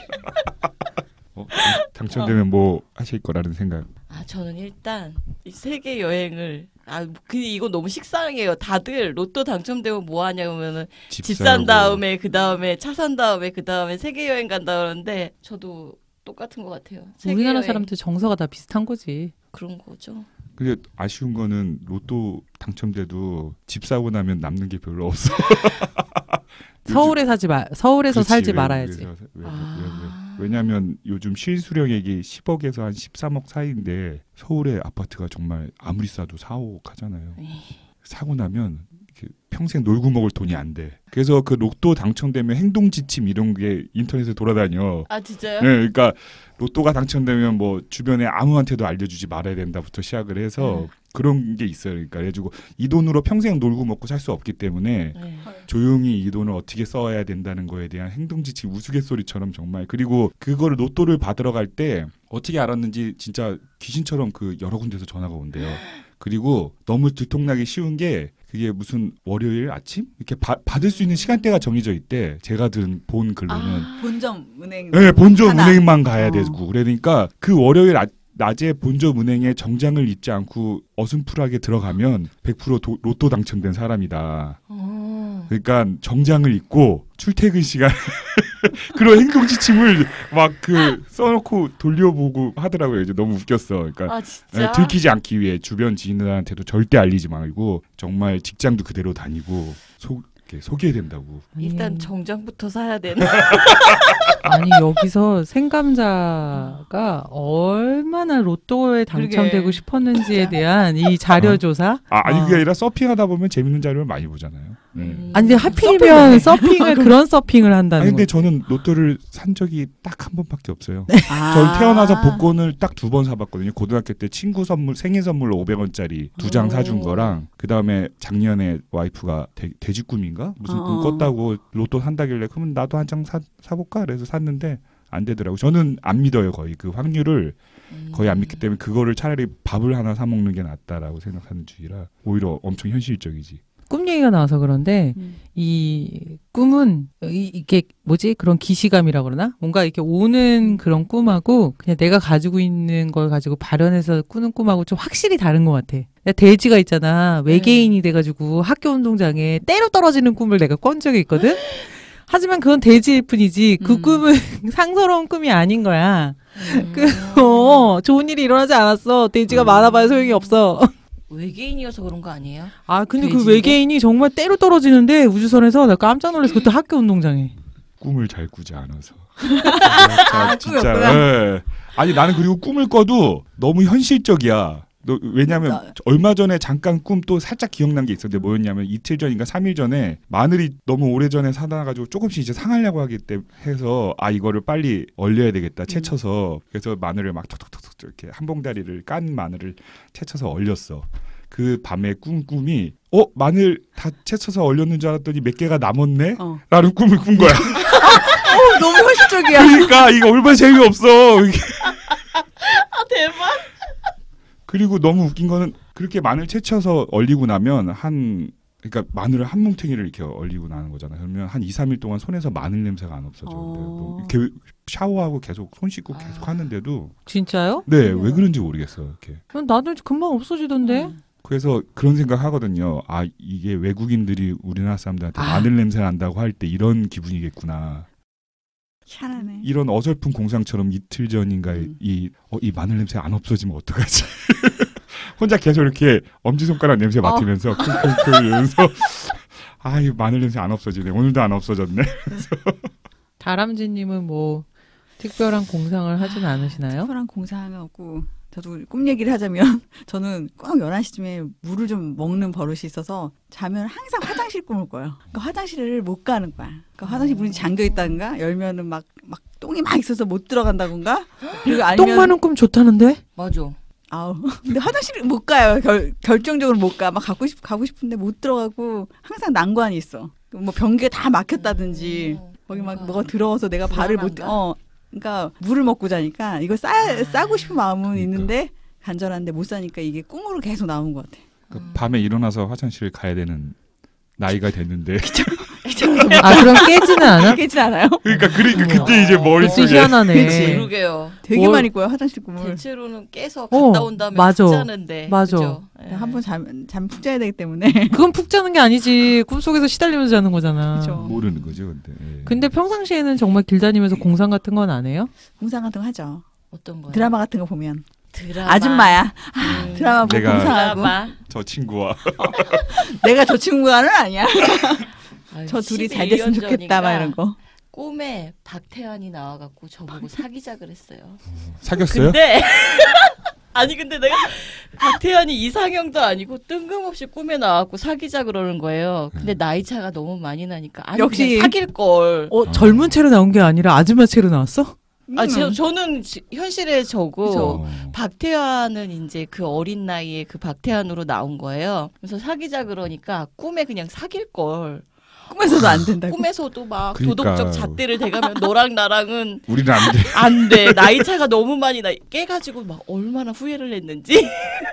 어, 당첨되면 뭐 하실 거라는 생각. 아 저는 일단 이 세계 여행을 아 근데 이거 너무 식상해요. 다들 로또 당첨되면 뭐 하냐면은 집 산 다음에 그 다음에 차 산 다음에 그 다음에 세계 여행 간다 그러는데 저도 똑같은 것 같아요. 세계 우리나라 여행. 사람들 정서가 다 비슷한 거지. 그런 거죠. 근데 아쉬운 거는 로또 당첨돼도 집 사고 나면 남는 게 별로 없어. 서울에 사지 마, 서울에서 그렇지, 살지 왜, 말아야지. 왜, 왜, 왜, 아. 왜, 왜. 왜냐하면 요즘 실수령액이 십억에서 한 십삼억 사이인데 서울의 아파트가 정말 아무리 싸도 사억 하잖아요. 에이. 사고 나면 이렇게 평생 놀고 먹을 돈이 안 돼. 그래서 그 로또 당첨되면 행동 지침 이런 게 인터넷에 돌아다녀. 아 진짜요? 네, 그러니까 로또가 당첨되면 뭐 주변에 아무한테도 알려주지 말아야 된다부터 시작을 해서 음. 그런 게 있어요. 그러니까 그래가지고 이 돈으로 평생 놀고 먹고 살 수 없기 때문에 네. 조용히 이 돈을 어떻게 써야 된다는 거에 대한 행동 지침 우스갯소리처럼 정말. 그리고 그거를 로또를 받으러 갈 때 어떻게 알았는지 진짜 귀신처럼 그 여러 군데서 전화가 온대요. 그리고 너무 들통나기 쉬운 게 그게 무슨 월요일 아침 이렇게 바, 받을 수 있는 시간대가 정해져 있대. 제가 든 본 글로는 아, 본점 은행. 네, 본점 하나. 은행만 가야 어. 되고 그러니까 그 월요일 아, 낮에 본점 은행에 정장을 입지 않고 어슴푸하게 들어가면 백 퍼센트 도, 로또 당첨된 사람이다. 어. 그러니까 정장을 입고 출퇴근 시간 그런 행동 지침을 막 그 써놓고 돌려보고 하더라고요. 이제 너무 웃겼어. 그러니까 아 네, 진짜? 들키지 않기 위해 주변 지인들한테도 절대 알리지 말고 정말 직장도 그대로 다니고 속 이렇게 속여야 된다고. 일단 아니, 정장부터 사야 되나? 아니 여기서 생감자가 얼마나 로또에 당첨되고 그러게. 싶었는지에 대한 이 자료 조사. 아, 아니 어. 그게 아니라 서핑하다 보면 재밌는 자료를 많이 보잖아요. 네. 음. 아니 근데 하필이면 서핑을 그런 서핑을 한다는 아니 근데 거. 저는 로또를 산 적이 딱 한 번밖에 없어요. 아. 전 태어나서 복권을 딱 두 번 사봤거든요. 고등학교 때 친구 선물 생일 선물로 오백 원짜리 두 장 오. 사준 거랑 그 다음에 작년에 와이프가 돼, 돼지꿈인가 무슨 꿈 어. 꿨다고 로또 산다길래 그러면 나도 한 장 사볼까 그래서 샀는데 안 되더라고. 저는 안 믿어요. 거의 그 확률을 음. 거의 안 믿기 때문에 그거를 차라리 밥을 하나 사 먹는 게 낫다라고 생각하는 주의라 오히려 엄청 현실적이지. 꿈 얘기가 나와서 그런데 음. 이 꿈은 이, 이게 뭐지 그런 기시감이라 그러나 뭔가 이렇게 오는 그런 꿈하고 그냥 내가 가지고 있는 걸 가지고 발현해서 꾸는 꿈하고 좀 확실히 다른 것 같아. 돼지가 있잖아 외계인이 돼가지고 학교 운동장에 때로 떨어지는 꿈을 내가 꾼 적이 있거든. 하지만 그건 대지일 뿐이지 그 음. 꿈은 상서로운 꿈이 아닌 거야. 음. 그 어, 좋은 일이 일어나지 않았어. 돼지가 음. 많아봐야 소용이 없어. 외계인이어서 그런 거 아니에요? 아 근데 그 돼지인데? 외계인이 정말 때로 떨어지는데 우주선에서 나 깜짝 놀라서 그때 학교 운동장에. 꿈을 잘 꾸지 않아서. 아, 진짜. 꿈이었구나. 예. 아니 나는 그리고 꿈을 꿔도 너무 현실적이야. 너, 왜냐면 나- 얼마 전에 잠깐 꿈 또 살짝 기억난 게 있었는데 뭐였냐면 이틀 전인가 삼 일 전에 마늘이 너무 오래전에 사다 가지고 조금씩 이제 상하려고 하기 때문에 해서 아 이거를 빨리 얼려야 되겠다 채쳐서 그래서 마늘을 막 톡톡톡톡 이렇게 한 봉다리를 깐 마늘을 채쳐서 얼렸어. 그 밤에 꾼 꿈이 어 마늘 다 채쳐서 얼렸는 줄 알았더니 몇 개가 남았네 어. 라는 꿈을 꾼 거야. 어, 너무 현실적이야. 그러니까 이거 얼마나 재미없어. 이게. 아 대박. 그리고 너무 웃긴 거는 그렇게 마늘 채쳐서 얼리고 나면 한 그러니까 마늘을 한 뭉탱이를 이렇게 얼리고 나는 거잖아. 그러면 한 이, 삼 일 동안 손에서 마늘 냄새가 안 없어져. 어. 이렇게 샤워하고 계속 손 씻고 계속 아. 하는데도 진짜요? 네, 왜 그런지 모르겠어. 이렇게. 나도 금방 없어지던데. 음. 그래서 그런 생각 하거든요. 아, 이게 외국인들이 우리나라 사람들한테 아. 마늘 냄새 난다고 할 때 이런 기분이겠구나. 희한하네. 이런 어설픈 공상처럼 이틀 전인가 음. 이, 어, 이 마늘 냄새 안 없어지면 어떡하지? 혼자 계속 이렇게 엄지손가락 냄새 어. 맡으면서 쿵쿵쿵 이러면서 아, 이 마늘 냄새 안 없어지네. 오늘도 안 없어졌네. 다람쥐님은 뭐 특별한 공상을 하진 않으시나요? 특별한 공상은 없고 저도 꿈 얘기를 하자면 저는 꼭 열한 시쯤에 물을 좀 먹는 버릇이 있어서 자면 항상 화장실 꿈을 꿔요. 그러니까 화장실을 못 가는 거야. 그러니까 화장실 문이 잠겨 있다든가 열면은 막, 막 똥이 막 있어서 못 들어간다든가 그리고 아니면 똥 많은 꿈 좋다는데? 맞아. 아우 근데 화장실을 못 가요. 결, 결정적으로 못 가. 막 가고 싶 가고 싶은데 못 들어가고 항상 난관이 있어. 뭐 변기가 다 막혔다든지 음, 거기 막 뭔가 뭐가 들어와서 내가 발을 못 불안한가? 어 그러니까 물을 먹고 자니까 이걸 싸 싸고 싶은 마음은 그러니까. 있는데 간절한데 못 사니까 이게 꿈으로 계속 나오는 것 같아. 그 밤에 일어나서 화장실 가야 되는 나이가 됐는데 아 그럼 깨지는 않아? 깨지 않아요? 그러니까 그러니까 어머. 그때 이제 그것도 머릿속에 희한하네. 그치. 그러게요. 되게 뭘- 많이 꿔요 화장실 꿈을. 대체로는 깨서 어, 갔다 온 다음에 맞아. 푹 자는데. 맞아. 그죠? 예. 한번 잠 잠 푹 자야 되기 때문에. 그건 푹 자는 게 아니지. 꿈속에서 시달리면서 자는 거잖아. 그쵸. 모르는 거죠, 근데. 예. 근데 평상시에는 정말 길 다니면서 공상 같은 건 안 해요? 공상 같은 거 하죠. 어떤 거요? 드라마 같은 거 보면 드라마. 아줌마야. 음. 드라마 보고 내가- 공상하고. 드라마. 저 친구와 내가 저 친구가는 아니야. 아유, 저 둘이 잘 십일 됐으면 년 좋겠다 막 전인가 이런 거. 꿈에 박태환이 나와갖고 저보고 사귀자 그랬어요. 사귀었어요? 근데 아니 근데 내가 박태환이 이상형도 아니고 뜬금없이 꿈에 나와갖고 사귀자 그러는 거예요. 근데 나이 차가 너무 많이 나니까 아니 역시- 역시 사귈 걸. 어 젊은 채로 나온 게 아니라 아줌마 채로 나왔어? 아, 음. 저, 저는 지- 현실에 저고 그쵸. 어. 박태환은 이제 그 어린 나이에 그 박태환으로 나온 거예요. 그래서 사귀자 그러니까 꿈에 그냥 사귈 걸. 꿈에서도 안 된다고. 꿈에서도 막 그러니까. 도덕적 잣대를 대가면 너랑 나랑은 우리는 안 돼. 안 돼. 나이 차가 너무 많이 나. 깨가지고 막 얼마나 후회를 했는지.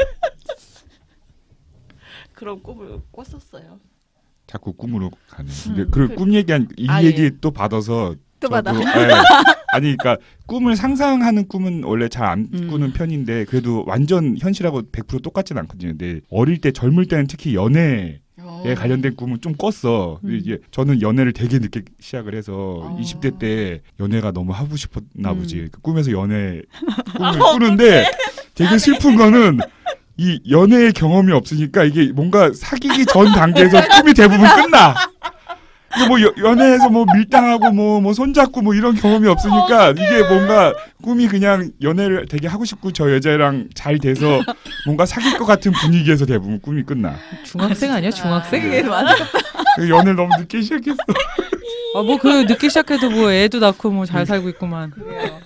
그런 꿈을 꿨었어요. 자꾸 꿈으로 가네. 음. 근데 그 꿈 얘기한 이 아, 얘기 예. 또 받아서 또 저도- 받아. 예. 아니 그러니까 꿈을 상상하는 꿈은 원래 잘 안 음. 꾸는 편인데 그래도 완전 현실하고 백 퍼센트 똑같진 않거든요. 근데 어릴 때 젊을 때는 특히 연애에 어. 관련된 꿈을 좀 꿨어. 음. 이게 저는 연애를 되게 늦게 시작을 해서 어. 이십 대 때 연애가 너무 하고 싶었나 음. 보지. 그 꿈에서 연애 꿈을 꾸는데 되게 슬픈 거는 이 연애의 경험이 없으니까 이게 뭔가 사귀기 전 단계에서 꿈이 대부분 끝나. 이게 뭐 여- 연애에서 뭐 밀당하고 뭐 뭐 손잡고 뭐 이런 경험이 없으니까 이게 뭔가 꿈이 그냥 연애를 되게 하고 싶고 저 여자랑 잘 돼서 뭔가 사귈 것 같은 분위기에서 대부분 꿈이 끝나. 중학생 아니야? 중학생? 그게 맞아. 그 연애를 너무 늦게 시작했어. 아 뭐 그 늦게 시작해도 뭐 애도 낳고 뭐 잘 살고 있구만. 그래요.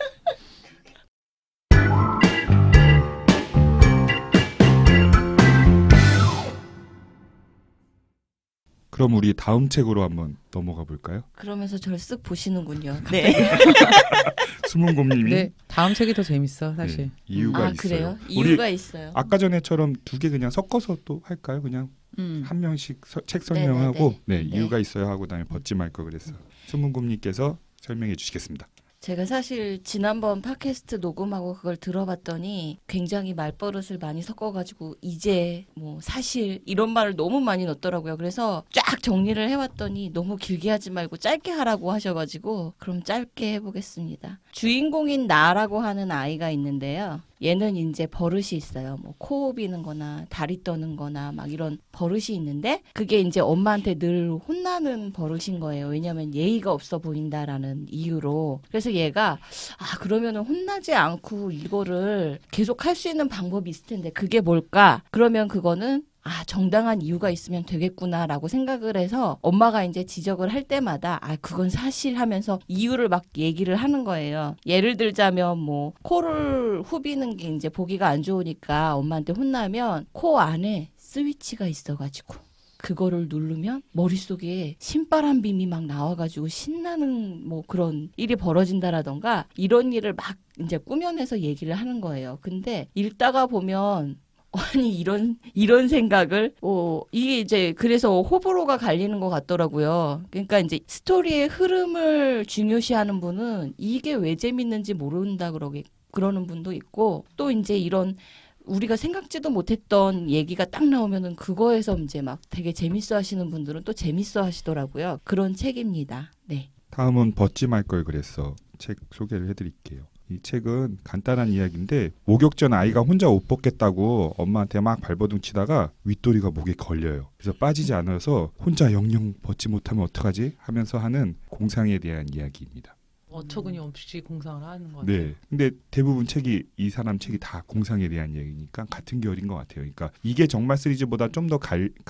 그럼 우리 다음 책으로 한번 넘어가 볼까요? 그러면서 저를 쓱 보시는군요. 네. 수문곰님이 네 다음 책이 더 재밌어 사실. 네, 이유가 아 있어요. 그래요? 우리 이유가 있어요. 아까 전에처럼 두 개 그냥 섞어서 또 할까요? 그냥 음. 한 명씩 서- 책 설명하고 네, 네. 이유가 있어요 하고 다음에 벗지 말 거 그랬어. 수문곰님께서 설명해 주시겠습니다. 제가 사실 지난번 팟캐스트 녹음하고 그걸 들어봤더니 굉장히 말버릇을 많이 섞어가지고 이제 뭐 사실 이런 말을 너무 많이 넣었더라고요. 그래서 쫙 정리를 해왔더니 너무 길게 하지 말고 짧게 하라고 하셔가지고 그럼 짧게 해보겠습니다. 주인공인 나라고 하는 아이가 있는데요. 얘는 이제 버릇이 있어요. 뭐 코 비는 거나 다리 떠는 거나 막 이런 버릇이 있는데 그게 이제 엄마한테 늘 혼나는 버릇인 거예요. 왜냐면 예의가 없어 보인다라는 이유로. 그래서 얘가 아 그러면은 혼나지 않고 이거를 계속 할 수 있는 방법이 있을 텐데 그게 뭘까? 그러면 그거는 아, 정당한 이유가 있으면 되겠구나라고 생각을 해서 엄마가 이제 지적을 할 때마다 아, 그건 사실 하면서 이유를 막 얘기를 하는 거예요. 예를 들자면 뭐 코를 후비는 게 이제 보기가 안 좋으니까 엄마한테 혼나면 코 안에 스위치가 있어가지고 그거를 누르면 머릿속에 신바람빔이 막 나와가지고 신나는 뭐 그런 일이 벌어진다라던가 이런 일을 막 이제 꾸며내서 얘기를 하는 거예요. 근데 읽다가 보면 아니 이런 이런 생각을 어 이게 이제 그래서 호불호가 갈리는 것 같더라고요. 그러니까 이제 스토리의 흐름을 중요시하는 분은 이게 왜 재밌는지 모른다 그러게 그러는 분도 있고 또 이제 이런 우리가 생각지도 못했던 얘기가 딱 나오면은 그거에서 이제 막 되게 재밌어 하시는 분들은 또 재밌어 하시더라고요. 그런 책입니다. 네. 다음은 벗지 말 걸 그랬어. 책 소개를 해드릴게요. 이 책은 간단한 이야기인데 목욕 전 아이가 혼자 옷 벗겠다고 엄마한테 막 발버둥 치다가 윗도리가 목에 걸려요. 그래서 빠지지 않아서 혼자 영영 벗지 못하면 어떡하지? 하면서 하는 공상에 대한 이야기입니다. 어처구니 없이 공상을 하는 것 같아요. 네. 근데 대부분 책이 이 사람 책이 다 공상에 대한 이야기니까 같은 결인 것 같아요. 그러니까 이게 정말 시리즈보다 좀 더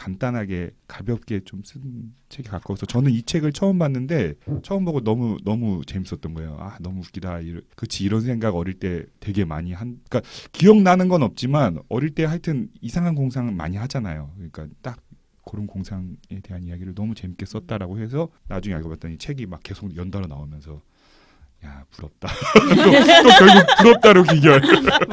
간단하게 가볍게 좀 쓴 책에 가까워서 저는 이 책을 처음 봤는데 처음 보고 너무 너무 재밌었던 거예요. 아 너무 웃기다. 이런, 그치 이런 생각 어릴 때 되게 많이 한. 그러니까 기억나는 건 없지만 어릴 때 하여튼 이상한 공상 많이 하잖아요. 그러니까 딱 그런 공상에 대한 이야기를 너무 재밌게 썼다라고 해서 나중에 알고 봤더니 책이 막 계속 연달아 나오면서. 야 부럽다. 또, 또 결국 부럽다로 귀결.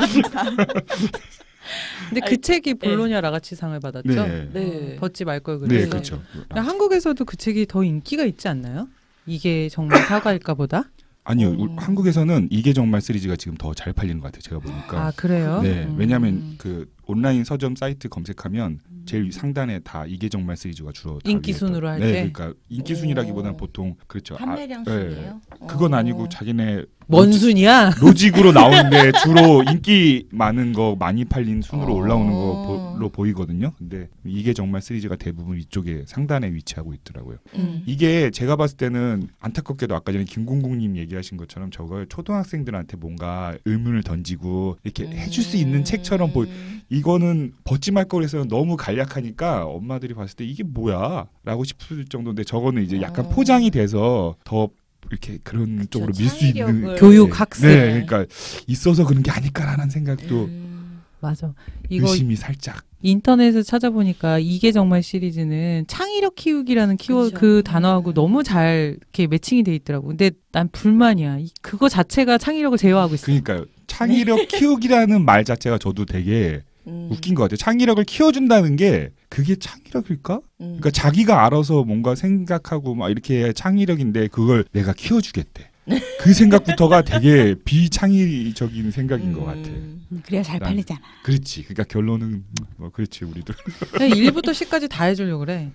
근데 그 아니, 책이 볼로냐 라가치상을 받았죠. 네. 네. 벗지 말 걸 네, 그래서. 그렇죠. 한국에서도 그 책이 더 인기가 있지 않나요? 이게 정말 사과일까 보다? 아니요, 음. 한국에서는 이게 정말 시리즈가 지금 더 잘 팔리는 것 같아요. 제가 보니까. 아 그래요? 네, 음. 왜냐하면 그 온라인 서점 사이트 검색하면 제일 상단에 다 이게 정말 시리즈가 주로 다 인기 위에 순으로 떠- 할 네, 때? 그러니까 인기 순이라기보다는 보통 그렇죠. 판매량 아, 네. 순이에요? 그건 어. 아니고 자기네 뭔 순이야? 로직으로 나오는데 주로 인기 많은 거 많이 팔린 순으로 어. 올라오는 거로 보이거든요. 근데 이게 정말 시리즈가 대부분 이쪽에 상단에 위치하고 있더라고요. 음. 이게 제가 봤을 때는 안타깝게도 아까 전에 김공국님 얘기하신 것처럼 저걸 초등학생들한테 뭔가 의문을 던지고 이렇게 음. 해줄 수 있는 책처럼 보이. 이거는 벗지 말 거에서는 너무 간략하니까 엄마들이 봤을 때 이게 뭐야? 라고 싶을 정도인데 저거는 이제 약간 어. 포장이 돼서 더 이렇게 그런 그쵸, 쪽으로 밀 수 있는 창의력을. 교육 네. 학습. 네, 그러니까 있어서 그런 게 아닐까라는 생각도 음. 맞아. 이거 의심이 살짝. 인터넷에 찾아보니까 이게 정말 시리즈는 창의력 키우기라는 키워드 그쵸. 그 단어하고 음. 너무 잘 이렇게 매칭이 돼 있더라고. 근데 난 불만이야. 이- 그거 자체가 창의력을 제어하고 있어. 그러니까요. 창의력 키우기라는 말 자체가 저도 되게 음. 웃긴 것 같아요. 창의력을 키워준다는 게 그게 창의력일까? 음. 그러니까 자기가 알아서 뭔가 생각하고 막 이렇게 창의력인데 그걸 내가 키워주겠대. 그 생각부터가 되게 비창의적인 생각인 것 같아. 음. 음, 그래야 잘 난- 팔리잖아. 그렇지. 그러니까 결론은 뭐 그렇지 우리도. 그냥 일부터 십까지 다 해주려고 그래.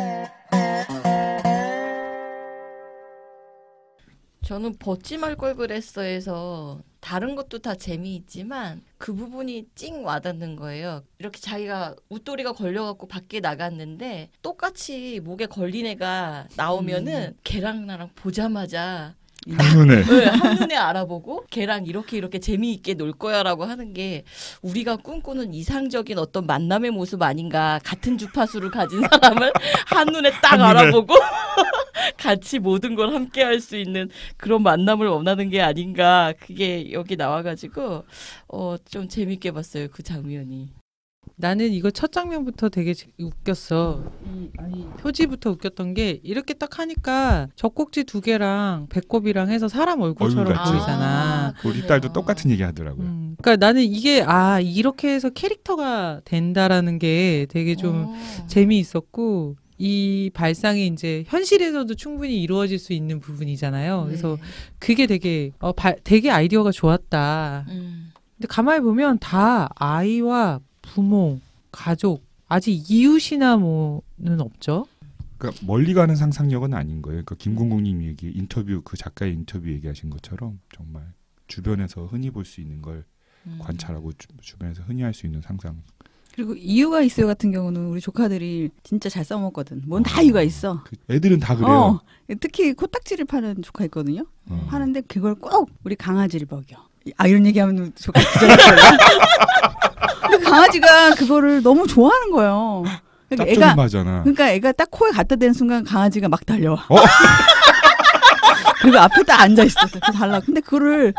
저는 벗지 말 걸 그랬어에서 다른 것도 다 재미있지만 그 부분이 찡 와닿는 거예요. 이렇게 자기가 웃도리가 걸려갖고 밖에 나갔는데 똑같이 목에 걸린 애가 나오면은 걔랑 나랑 보자마자 한눈에. 네, 한눈에 알아보고 걔랑 이렇게 이렇게 재미있게 놀 거야라고 하는 게 우리가 꿈꾸는 이상적인 어떤 만남의 모습 아닌가. 같은 주파수를 가진 사람을 한눈에 딱 한눈에. 알아보고 같이 모든 걸 함께 할 수 있는 그런 만남을 원하는 게 아닌가. 그게 여기 나와가지고 어, 좀 재밌게 봤어요. 그 장면이. 나는 이거 첫 장면부터 되게 재- 웃겼어. 이, 아니, 표지부터 웃겼던 게 이렇게 딱 하니까 젖꼭지 두 개랑 배꼽이랑 해서 사람 얼굴처럼 얼굴 같지. 보이잖아. 우리 그러네요. 딸도 똑같은 얘기 하더라고요. 음, 그러니까 나는 이게 아 이렇게 해서 캐릭터가 된다라는 게 되게 좀 어. 재미있었고 이 발상이 이제 현실에서도 충분히 이루어질 수 있는 부분이잖아요. 그래서 네. 그게 되게 어, 바, 되게 아이디어가 좋았다. 음. 근데 가만히 보면 다 아이와 부모, 가족, 아직 이웃이나 뭐는 없죠. 그러니까 멀리 가는 상상력은 아닌 거예요. 그러니까 김공국님 얘기 인터뷰 그 작가의 인터뷰 얘기하신 것처럼 정말 주변에서 흔히 볼 수 있는 걸 음. 관찰하고 주, 주변에서 흔히 할 수 있는 상상. 그리고 이유가 있어요 같은 경우는 우리 조카들이 진짜 잘 써먹거든. 뭔 다 이유가 있어. 그 애들은 다 그래요. 어, 특히 코딱지를 파는 조카 있거든요. 어. 하는데 그걸 꼭 우리 강아지를 먹여. 아 이런 얘기하면 조카 기절할거예요. 근데 강아지가 그거를 너무 좋아하는 거예요. 그러니까 애가 짭조름하잖아. 그러니까 애가 딱 코에 갖다 대는 순간 강아지가 막 달려와. 어? 그리고 앞에 딱 앉아 있었어. 달라. 근데 그거를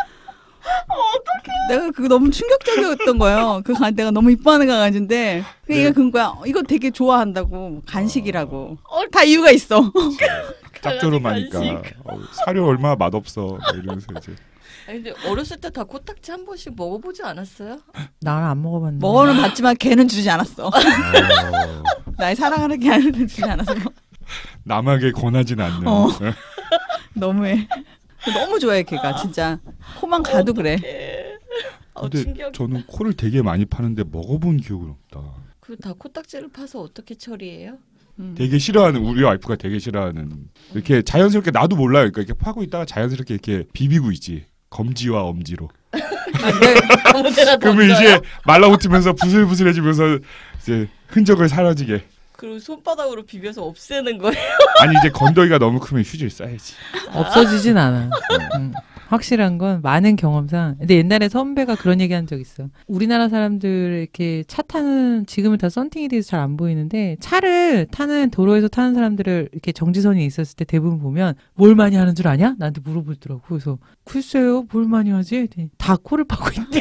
내가 그거 너무 충격적이었던 거예요. 그 강, 내가 너무 이뻐하는 강아지인데 그 네. 얘가 그런 거야. 이거 되게 좋아한다고 간식이라고. 어, 다 이유가 있어. 짭조름하니까 강아지 어, 사료 얼마나 맛없어 막 이러면서 이제 아니, 근데 어렸을 때 다 코딱지 한 번씩 먹어보지 않았어요? 나는 안 먹어봤는데. 먹어는 봤지만 걔는 주지 않았어. 어, 날 사랑하는 걔는 주지 않았어. 남에게 권하진 않는. 어. 너무해. 너무 좋아해 걔가 진짜. 코만 가도 그래. 어, 근데 충격. 저는 코를 되게 많이 파는데 먹어본 기억은 없다. 그다 코딱지를 파서 어떻게 처리해요? 음. 되게 싫어하는 우리 와이프가 되게 싫어하는 이렇게 자연스럽게 나도 몰라요. 그러니까 이렇게 파고 있다가 자연스럽게 이렇게 비비고 있지. 검지와 엄지로. 아무 데나 그러면 던져요? 이제 말라붙으면서 부슬부슬해지면서 이제 흔적을 사라지게. 그리고 손바닥으로 비벼서 없애는 거예요. 아니 이제 건더기가 너무 크면 휴지를 싸야지. 없어지진 않아. 음. 확실한 건 많은 경험상. 근데 옛날에 선배가 그런 얘기한 적 있어. 우리나라 사람들 이렇게 차 타는 지금은 다 썬팅이 돼서 잘 안 보이는데 차를 타는 도로에서 타는 사람들을 이렇게 정지선에 있었을 때 대부분 보면 뭘 많이 하는 줄 아냐? 나한테 물어보더라고. 그래서 글쎄요, 뭘 많이 하지? 했더니 다 코를 파고 있대.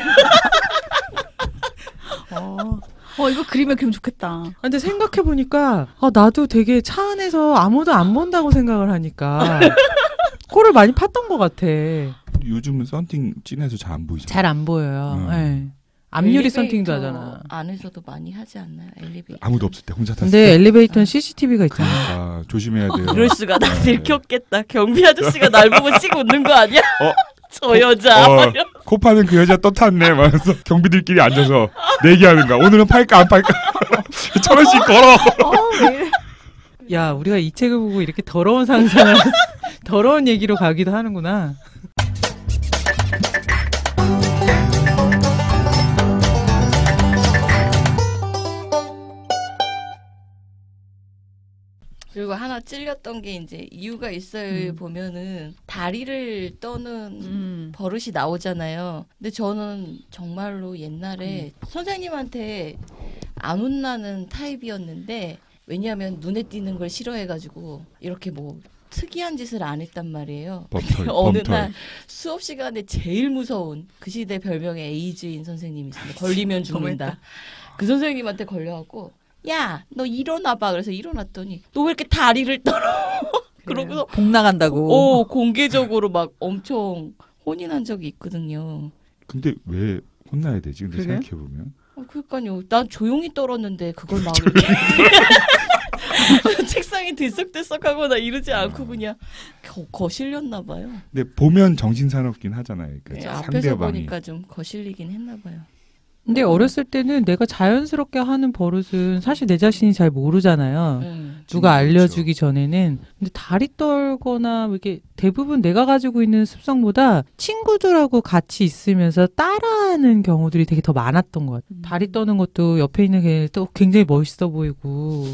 어. 어 이거 그리면 그리면 좋겠다. 근데 생각해 보니까 아, 나도 되게 차 안에서 아무도 안 본다고 생각을 하니까 코를 많이 팠던 것 같아. 요즘은 썬팅 진해서 잘 안 보이잖아. 잘 안 보여요. 음. 네. 앞유리 엘리베이터 썬팅도 하잖아. 안에서도 많이 하지 않나요? 엘리베이터. 아무도 없을 때 혼자 탔을 근데 때. 엘리베이터는 씨씨티비가 있잖아. 아, 조심해야 돼요. 그럴 수가 나 네. 들켰겠다. 경비 아저씨가 날 보고 씩 웃는 거 아니야? 어? 저 여자. 어, 코 파는 그 여자 또 탔네. 말면서 경비들끼리 앉아서 내기하는 거야. 오늘은 팔까 안 팔까? 천 원씩 걸어. 어, 왜 이래? 야, 우리가 이 책을 보고 이렇게 더러운 상상을 더러운 얘기로 가기도 하는구나. 그리고 하나 찔렸던 게 이제 이유가 있어요. 음. 보면은 다리를 떠는 음. 버릇이 나오잖아요. 근데 저는 정말로 옛날에 음. 선생님한테 안 혼나는 타입이었는데 왜냐하면 눈에 띄는 걸 싫어해가지고 이렇게 뭐 특이한 짓을 안 했단 말이에요. 범털. 어느 범털. 날 수업 시간에 제일 무서운 그 시대 별명의 에이즈인 선생님이 있습니다. 걸리면 죽는다. 그 선생님한테 걸려갖고 야, 너 일어나봐. 그래서 일어났더니 너 왜 이렇게 다리를 떨어? 그러고서 복 나간다고. 오 공개적으로 막 엄청 혼인한 적이 있거든요. 근데 왜 혼나야 되지? 근데 그래? 생각해 보면 어, 그러니까요. 난 조용히 떨었는데 그걸 막 이렇게 책상이 들썩들썩하거나 이러지 않고 그냥 거, 거실렸나 봐요. 근데 보면 정신사납긴 하잖아요. 그 네, 앞에서 상대방이. 보니까 좀 거실리긴 했나 봐요. 근데 어렸을 때는 내가 자연스럽게 하는 버릇은 사실 내 자신이 잘 모르잖아요. 음. 누가 그렇죠. 알려주기 전에는. 근데 다리 떨거나 뭐 이렇게 대부분 내가 가지고 있는 습성보다 친구들하고 같이 있으면서 따라하는 경우들이 되게 더 많았던 것 같아요. 음. 다리 떠는 것도 옆에 있는 게 또 굉장히 멋있어 보이고.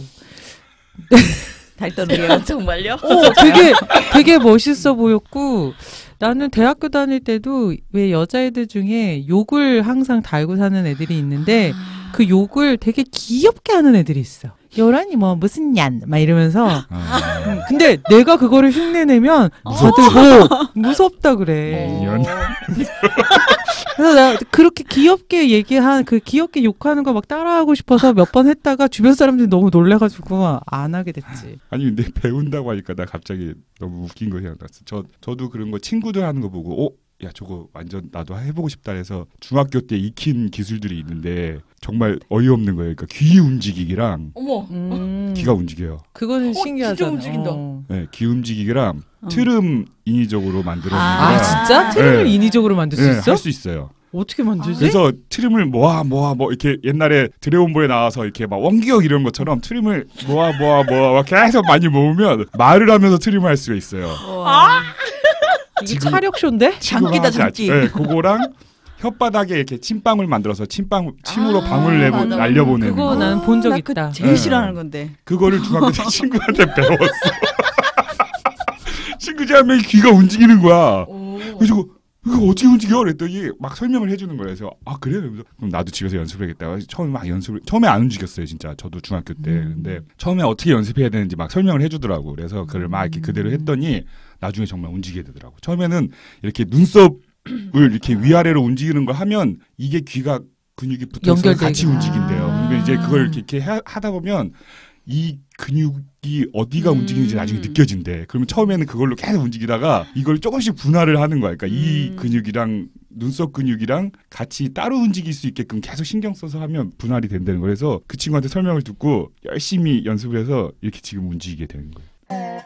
다리 떠는 게요. 정말요? 어, 되게 되게 멋있어 보였고 나는 대학교 다닐 때도 왜 여자애들 중에 욕을 항상 달고 사는 애들이 있는데 그 욕을 되게 귀엽게 하는 애들이 있어. 여란이 뭐 무슨 냔 막 이러면서 아, 음, 근데 내가 그거를 흉내내면 다들 뭐 무섭다 그래. 인연. 그래서 나 그렇게 귀엽게 얘기한 그 귀엽게 욕하는 거 막 따라하고 싶어서 몇 번 했다가 주변 사람들이 너무 놀래가지고 안 하게 됐지. 아니 근데 배운다고 하니까 나 갑자기 너무 웃긴 거 생각났어. 저 저도 그런 거 친구들 하는 거 보고 어 야 저거 완전 나도 해보고 싶다 해서 중학교 때 익힌 기술들이 있는데 정말 어이없는 거예요. 그러니까 귀 움직이기랑 어머. 음. 귀가 움직여요. 그거는 어, 신기하잖아. 진짜 움직인다. 어. 네, 귀 움직이기랑 어. 트름 인위적으로 만들어내는 아, 아 거랑 진짜? 트림을 네. 인위적으로 만들 수 네, 있어? 할 수 있어요. 어떻게 만들지? 그래서 트림을 모아 모아 뭐 이렇게 옛날에 드래곤볼에 나와서 이렇게 막 원기역 이런 것처럼 트림을 모아 모아 모아 막 계속 많이 모으면 말을 하면서 트림을 할 수가 있어요. 아! 이게 지금- 차력 쇼인데? 장기다, 지금 하지 장기. 않- 네, 그거랑 혓바닥에 이렇게 침방울 만들어서 침방 침으로 아, 방울 내보 맞아. 날려보내는 그거 거. 나는 본 적 나 그거 있다. 제일 네. 싫어하는 건데. 그거를 중학교 때 친구한테 배웠어. 친구 중 한 명이 귀가 움직이는 거야. 오. 그래서 이거 어떻게 움직여? 그랬더니 막 설명을 해주는 거예요. 그래서 아 그래? 그래서 그럼 나도 집에서 연습해야겠다. 처음에 막 연습을 처음에 안 움직였어요. 진짜 저도 중학교 때. 음. 근데 처음에 어떻게 연습해야 되는지 막 설명을 해주더라고. 그래서 그걸 막 이렇게 그대로 했더니 나중에 정말 움직이게 되더라고. 처음에는 이렇게 눈썹을 이렇게 위아래로 움직이는 걸 하면 이게 귀가 근육이 붙어서 연결되게. 같이 움직인대요. 아. 근데 이제 그걸 이렇게, 이렇게 하- 하다 보면 이 근육이 어디가 음. 움직이는지 나중에 느껴진대. 그러면 처음에는 그걸로 계속 움직이다가 이걸 조금씩 분할을 하는 거야. 그러니까 이 음. 근육이랑 눈썹 근육이랑 같이 따로 움직일 수 있게끔 계속 신경 써서 하면 분할이 된다는 거예요. 그래서 그 친구한테 설명을 듣고 열심히 연습을 해서 이렇게 지금 움직이게 되는 거예요.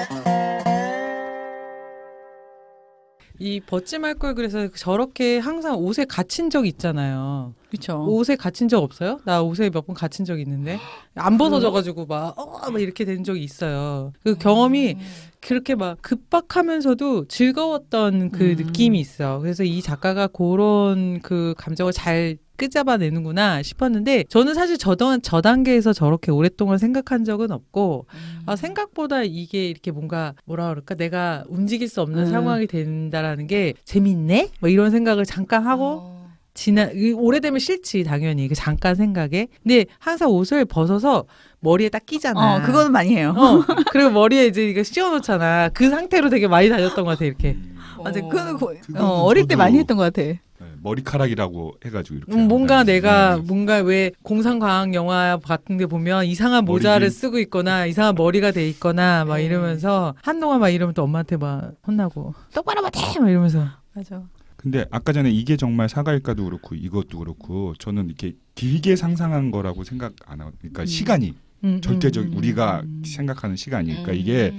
이 벗짐할 걸 그래서 저렇게 항상 옷에 갇힌 적 있잖아요. 그렇죠. 옷에 갇힌 적 없어요? 나 옷에 몇 번 갇힌 적 있는데 안 벗어져가지고 막, 어, 막 이렇게 된 적이 있어요. 그 경험이 그렇게 막 급박하면서도 즐거웠던 그 음. 느낌이 있어. 그래서 이 작가가 그런 그 감정을 잘 끄잡아내는구나 싶었는데 저는 사실 저, 단- 저 단계에서 저렇게 오랫동안 생각한 적은 없고 아, 생각보다 이게 이렇게 뭔가 뭐라 그럴까 내가 움직일 수 없는 음. 상황이 된다라는 게 재밌네? 뭐 이런 생각을 잠깐 하고 어. 지나 이- 오래되면 싫지 당연히 그 잠깐 생각에 근데 항상 옷을 벗어서 머리에 딱 끼잖아. 어, 그거는 많이 해요. 어, 그리고 머리에 이제 이거 씌워놓잖아. 그 상태로 되게 많이 다녔던 것 같아 이렇게. 맞아, 그거는 고, 그거는 어, 어릴 때 저도- 많이 했던 것 같아. 네, 머리카락이라고 해가지고 이렇게 음, 뭔가 한다는 내가 네. 뭔가 왜 공상과학 영화 같은 데 보면 이상한 머리 모자를 긴- 쓰고 있거나 이상한 머리가 돼 있거나 막 네. 이러면서 한동안 막 이러면 또 엄마한테 막 혼나고 똑바로 못해 막 이러면서 맞아. 근데 아까 전에 이게 정말 사과일까도 그렇고 이것도 그렇고 저는 이렇게 길게 상상한 거라고 생각 안 하고 그러니까 음. 시간이 음, 절대적 음, 우리가 음. 생각하는 시간이 그러니까 음. 이게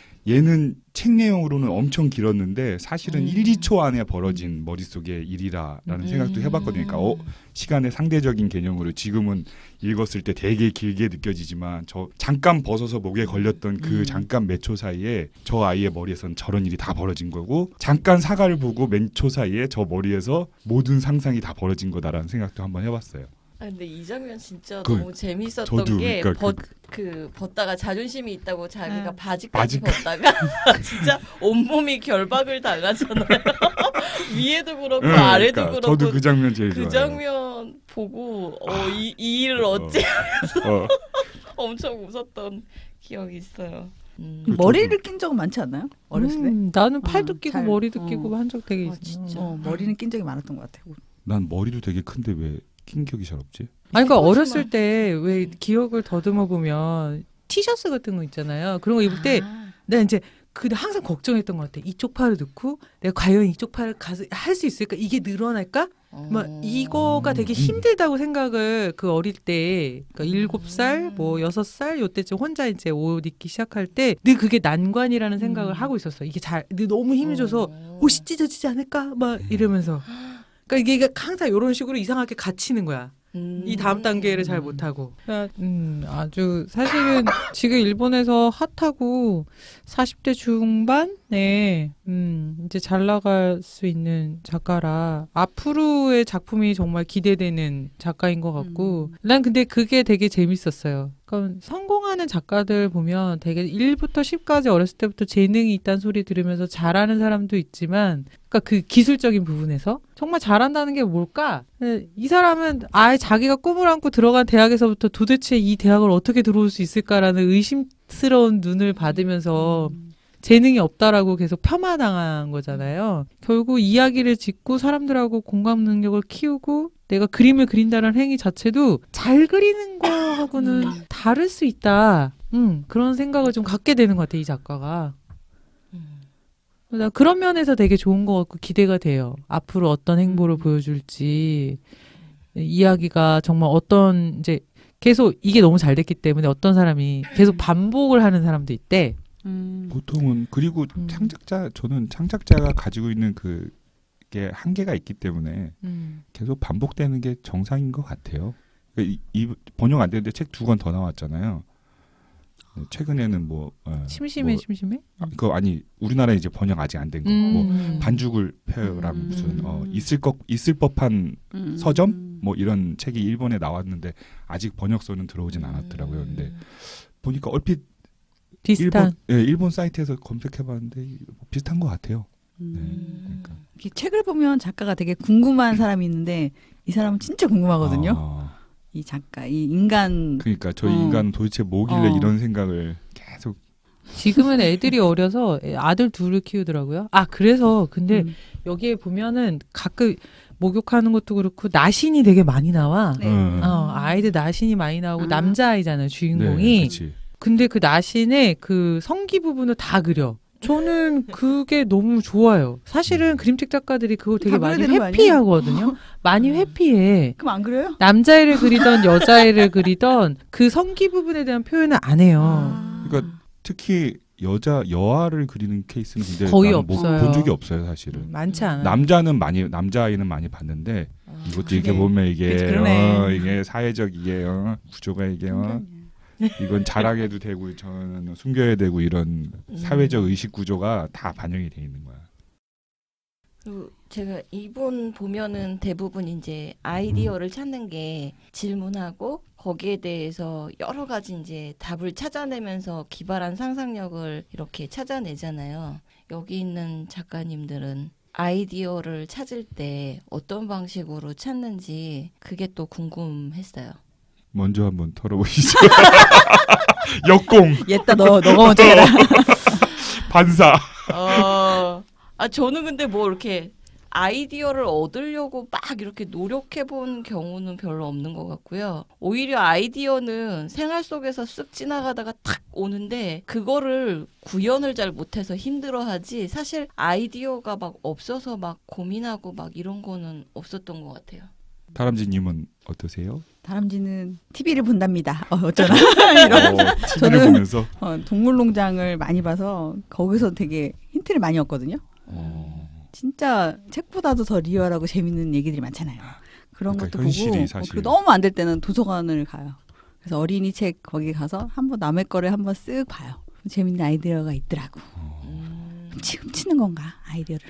얘는 책 내용으로는 엄청 길었는데 사실은 음. 일, 이 초 안에 벌어진 머릿속의 일이라라는 생각도 해봤거든요. 그러니까 어, 시간의 상대적인 개념으로 지금은 읽었을 때 되게 길게 느껴지지만 저 잠깐 벗어서 목에 걸렸던 그 음. 잠깐 몇 초 사이에 저 아이의 머리에선 저런 일이 다 벌어진 거고 잠깐 사과를 보고 몇 초 사이에 저 머리에서 모든 상상이 다 벌어진 거다라는 생각도 한번 해봤어요. 아, 근데 이 장면 진짜 그, 너무 재밌었던 저도 게 그러니까 벗, 그 벗다가 자존심이 있다고 자기가 네. 바지까지 바지까지. 벗다가 진짜 온몸이 결박을 당하잖아요. 위에도 그렇고 네, 아래도 그러니까 그렇고 저도 그 장면 제일 그 좋아해요. 장면 보고 어, 이, 이 일을 어째 어. 엄청 웃었던 기억이 있어요. 음. 그 머리를 낀 적은 많지 않나요? 어렸을 때? 음, 나는 팔도 어, 끼고 잘, 머리도 어. 끼고 한 적 되게 아, 있어. 진짜. 어, 머리는 낀 적이 많았던 것 같아요. 난 머리도 되게 큰데 왜 낀 기억이 잘 없지? 아니 그러니까 거짓말. 어렸을 때 왜 기억을 더듬어 보면 티셔츠 같은 거 있잖아요. 그런 거 입을 때 아, 내가 이제 그 항상 걱정했던 것 같아. 이쪽 팔을 넣고 내가 과연 이쪽 팔을 할 수 있을까? 이게 늘어날까? 어. 막 이거가 되게 힘들다고 생각을 그 어릴 때, 그러니까 일곱 살, 뭐 여섯 살 요때쯤 혼자 이제 옷 입기 시작할 때 늘 그게 난관이라는 생각을 음. 하고 있었어. 이게 잘, 늘 너무 힘이 줘서 어. 옷이 찢어지지 않을까? 막 이러면서. 그러니까 이게 항상 이런 식으로 이상하게 갇히는 거야. 음. 이 다음 단계를 잘 못하고. 음, 아주 사실은 지금 일본에서 핫하고 사십 대 중반에 음, 이제 잘 나갈 수 있는 작가라 앞으로의 작품이 정말 기대되는 작가인 것 같고 음. 난 근데 그게 되게 재밌었어요. 그러니까 성공하는 작가들 보면 되게 일부터 십까지 어렸을 때부터 재능이 있다는 소리 들으면서 잘하는 사람도 있지만 그러니까 그 기술적인 부분에서 정말 잘한다는 게 뭘까? 이 사람은 아예 자기가 꿈을 안고 들어간 대학에서부터 도대체 이 대학을 어떻게 들어올 수 있을까라는 의심스러운 눈을 받으면서 재능이 없다라고 계속 폄하당한 거잖아요. 결국 이야기를 짓고 사람들하고 공감 능력을 키우고 내가 그림을 그린다는 행위 자체도 잘 그리는 거하고는 음. 다를 수 있다. 음, 그런 생각을 좀 갖게 되는 것 같아, 이 작가가. 음. 나 그런 면에서 되게 좋은 것 같고 기대가 돼요. 앞으로 어떤 행보를 음. 보여줄지 이야기가 정말 어떤 이제 계속 이게 너무 잘 됐기 때문에 어떤 사람이 계속 반복을 하는 사람도 있대. 음. 보통은 그리고 음. 창작자 저는 창작자가 가지고 있는 그게 한계가 있기 때문에 음. 계속 반복되는 게 정상인 것 같아요. 이, 이 번역 안 되는데 책 두 권 더 나왔잖아요. 네, 최근에는 뭐 어, 심심해 뭐, 심심해? 아, 그거 아니 우리나라에 이제 번역 아직 안 된 거. 음. 뭐 반죽을 펴요랑 음. 무슨 어, 있을 것 있을 법한 음. 서점 뭐 이런 책이 일본에 나왔는데 아직 번역서는 들어오진 않았더라고요. 근데 보니까 얼핏 비슷한. 일본 예, 일본 사이트에서 검색해봤는데 뭐 비슷한 것 같아요. 음. 네, 그러니까. 이 책을 보면 작가가 되게 궁금한 사람이 있는데 이 사람은 진짜 궁금하거든요. 아, 이 작가, 이 인간. 그러니까 저 어. 인간은 도대체 뭐길래 어. 이런 생각을 계속 지금은 애들이 어려서 아들 둘을 키우더라고요. 아 그래서 근데 음. 여기에 보면은 가끔 목욕하는 것도 그렇고 나신이 되게 많이 나와. 네. 음. 어, 아이들 나신이 많이 나오고 아. 남자아이잖아요 네, 주인공이. 그렇지. 근데 그 나신의 그 성기 부분을 다 그려. 저는 그게 너무 좋아요. 사실은 그림책 작가들이 그걸 되게 다 그려야 많이 되는 거 아니에요? 회피하거든요. 많이 회피해. 그럼 안 그래요? 남자애를 그리던 여자애를 그리던 그 성기 부분에 대한 표현을 안 해요. 아. 그러니까 특히 여자 여아를 그리는 케이스는 근데 거의 나는 뭐 없어요. 본 적이 없어요 사실은. 많지 않아요. 남자는 많이 남자아이는 많이 봤는데 이것도 이렇게 그래. 보면 이게 그치, 그러네. 어, 이게 사회적 이게 어, 구조가 이게 어, 이건 자랑해도 되고 저는 숨겨야 되고 이런 음. 사회적 의식 구조가 다 반영이 돼 있는 거야. 그리고 제가 이분 보면은 대부분 이제 아이디어를 찾는 게 질문하고 거기에 대해서 여러 가지 이제 답을 찾아내면서 기발한 상상력을 이렇게 찾아내잖아요. 여기 있는 작가님들은 아이디어를 찾을 때 어떤 방식으로 찾는지 그게 또 궁금했어요. 먼저 한번 털어보시죠. 역공 얘따 너 너가 먼저 해라. 반사. 어, 아 저는 근데 뭐 이렇게 아이디어를 얻으려고 막 이렇게 노력해 본 경우는 별로 없는 것 같고요. 오히려 아이디어는 생활 속에서 쓱 지나가다가 탁 오는데 그거를 구현을 잘 못해서 힘들어하지 사실 아이디어가 막 없어서 막 고민하고 막 이런 거는 없었던 것 같아요. 다람쥐님은 어떠세요? 다람쥐는 티비를 본답니다. 어, 어쩌나. 이런. 어, 티비를 저는- 보면서 어, 동물농장을 많이 봐서 거기서 되게 힌트를 많이 얻거든요. 어, 진짜 책보다도 더 리얼하고 재밌는 얘기들이 많잖아요. 그런 그러니까 것도 현실이 보고 사실- 어, 그리고 너무 안 될 때는 도서관을 가요. 그래서 어린이 책 거기 가서 한번 남의 거를 한번 쓱 봐요. 재밌는 아이디어가 있더라고. 음, 훔치, 훔치는 건가 아이디어를.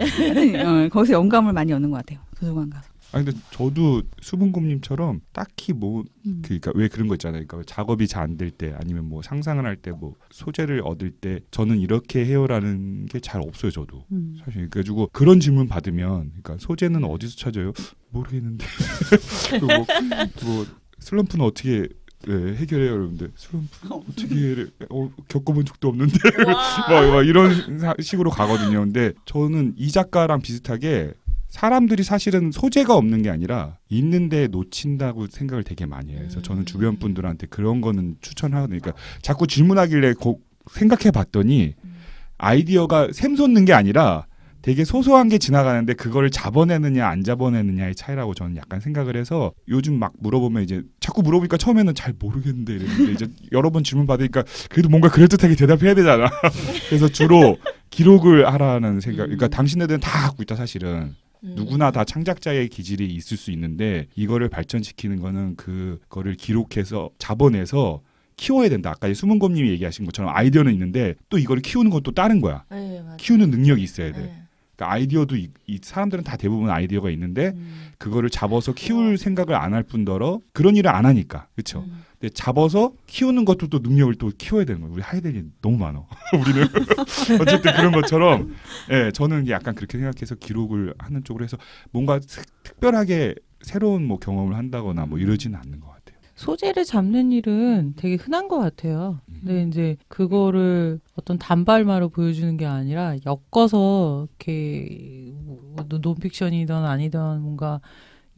어, 거기서 영감을 많이 얻는 것 같아요. 도서관 가서. 아 근데 저도 수분곰님처럼 딱히 뭐 음. 그러니까 왜 그런 거 있잖아요. 그러니까 작업이 잘 안 될 때 아니면 뭐 상상을 할 때 뭐 소재를 얻을 때 저는 이렇게 해요라는 게 잘 없어요. 저도 음. 사실 그래가지고 그런 질문 받으면 그러니까 소재는 어디서 찾아요? 모르겠는데 그리고 뭐, 뭐 슬럼프는 어떻게 네, 해결해요? 여러분들 슬럼프 어떻게 해? 어, 겪어본 적도 없는데 막, 막 이런 사- 식으로 가거든요. 근데 저는 이 작가랑 비슷하게 사람들이 사실은 소재가 없는 게 아니라 있는데 놓친다고 생각을 되게 많이 해요. 그래서 저는 주변 분들한테 그런 거는 추천하거든요. 그러니까 자꾸 질문하길래 고, 생각해 봤더니 아이디어가 샘솟는 게 아니라 되게 소소한 게 지나가는데 그거를 잡아내느냐 안 잡아내느냐의 차이라고 저는 약간 생각을 해서 요즘 막 물어보면 이제 자꾸 물어보니까 처음에는 잘 모르겠는데 이랬는데 이제 여러 번 질문 받으니까 그래도 뭔가 그럴듯하게 대답해야 되잖아. 그래서 주로 기록을 하라는 생각. 그러니까 당신네들은 다 갖고 있다 사실은. 음. 누구나 다 창작자의 기질이 있을 수 있는데 이거를 발전시키는 거는 그거를 기록해서 잡아내서 키워야 된다. 아까 수문곰님이 얘기하신 것처럼 아이디어는 있는데 또 이거를 키우는 건 또 다른 거야. 네, 맞아요. 키우는 능력이 있어야 돼. 네. 그러니까 아이디어도 이, 이 사람들은 다 대부분 아이디어가 있는데 음. 그거를 잡아서 키울 생각을 안 할 뿐더러 그런 일을 안 하니까 그렇죠. 음. 근데 잡아서 키우는 것도 또 능력을 또 키워야 되는 거예요. 우리 해야 될 일이 너무 많아. 우리는 어쨌든 그런 것처럼 예, 저는 약간 그렇게 생각해서 기록을 하는 쪽으로 해서 뭔가 스- 특별하게 새로운 뭐 경험을 한다거나 뭐 이러지는 않는 것 같아요. 소재를 잡는 일은 되게 흔한 것 같아요. 음. 근데 이제 그거를 어떤 단발마로 보여주는 게 아니라 엮어서 이렇게 뭐 논픽션이든 아니든 뭔가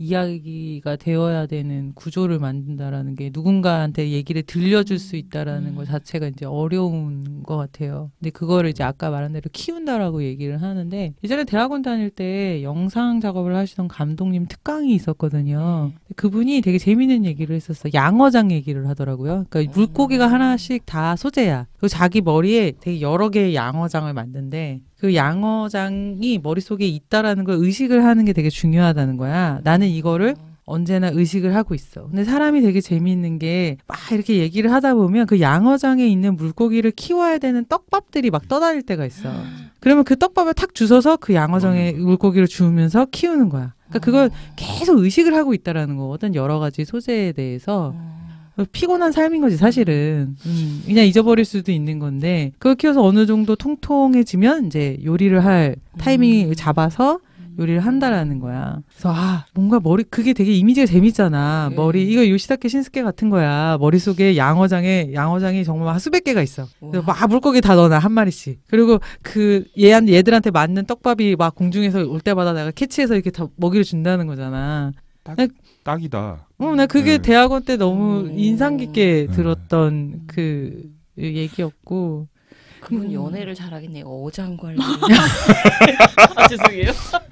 이야기가 되어야 되는 구조를 만든다라는 게 누군가한테 얘기를 들려줄 수 있다라는 음. 것 자체가 이제 어려운 것 같아요. 근데 그거를 이제 아까 말한 대로 키운다라고 얘기를 하는데 예전에 대학원 다닐 때 영상 작업을 하시던 감독님 특강이 있었거든요. 그분이 되게 재밌는 얘기를 했었어. 양어장 얘기를 하더라고요. 그러니까 물고기가 하나씩 다 소재야. 그리고 자기 머리에 되게 여러 개의 양어장을 만든대. 그 양어장이 머릿속에 있다라는 걸 의식을 하는 게 되게 중요하다는 거야. 나는 이거를 언제나 의식을 하고 있어. 근데 사람이 되게 재미있는 게 막 이렇게 얘기를 하다 보면 그 양어장에 있는 물고기를 키워야 되는 떡밥들이 막 떠다닐 때가 있어. 그러면 그 떡밥을 탁 주워서 그 양어장에 물고기를 주우면서 키우는 거야. 그러니까 그걸 계속 의식을 하고 있다라는 거거든. 여러 가지 소재에 대해서. 피곤한 삶인 거지 사실은. 음, 그냥 잊어버릴 수도 있는 건데 그걸 키워서 어느 정도 통통해지면 이제 요리를 할 타이밍을 음. 잡아서 요리를 한다라는 거야. 그래서 아 뭔가 머리 그게 되게 이미지가 재밌잖아. 네. 머리 이거 요시다케 신스케 같은 거야. 머릿속에 양어장에 양어장이 정말 한 수백 개가 있어. 그래서 막 물고기 다 넣어놔 한 마리씩. 그리고 그 얘한 얘들한테 맞는 떡밥이 막 공중에서 올 때마다 내가 캐치해서 이렇게 다 먹이를 준다는 거잖아. 딱, 딱이다. 어, 나 그게 네. 대학원 때 너무 음. 인상 깊게 네. 들었던 그 얘기였고. 그분 음. 연애를 잘하겠네요. 어장 관리. 아, 죄송해요.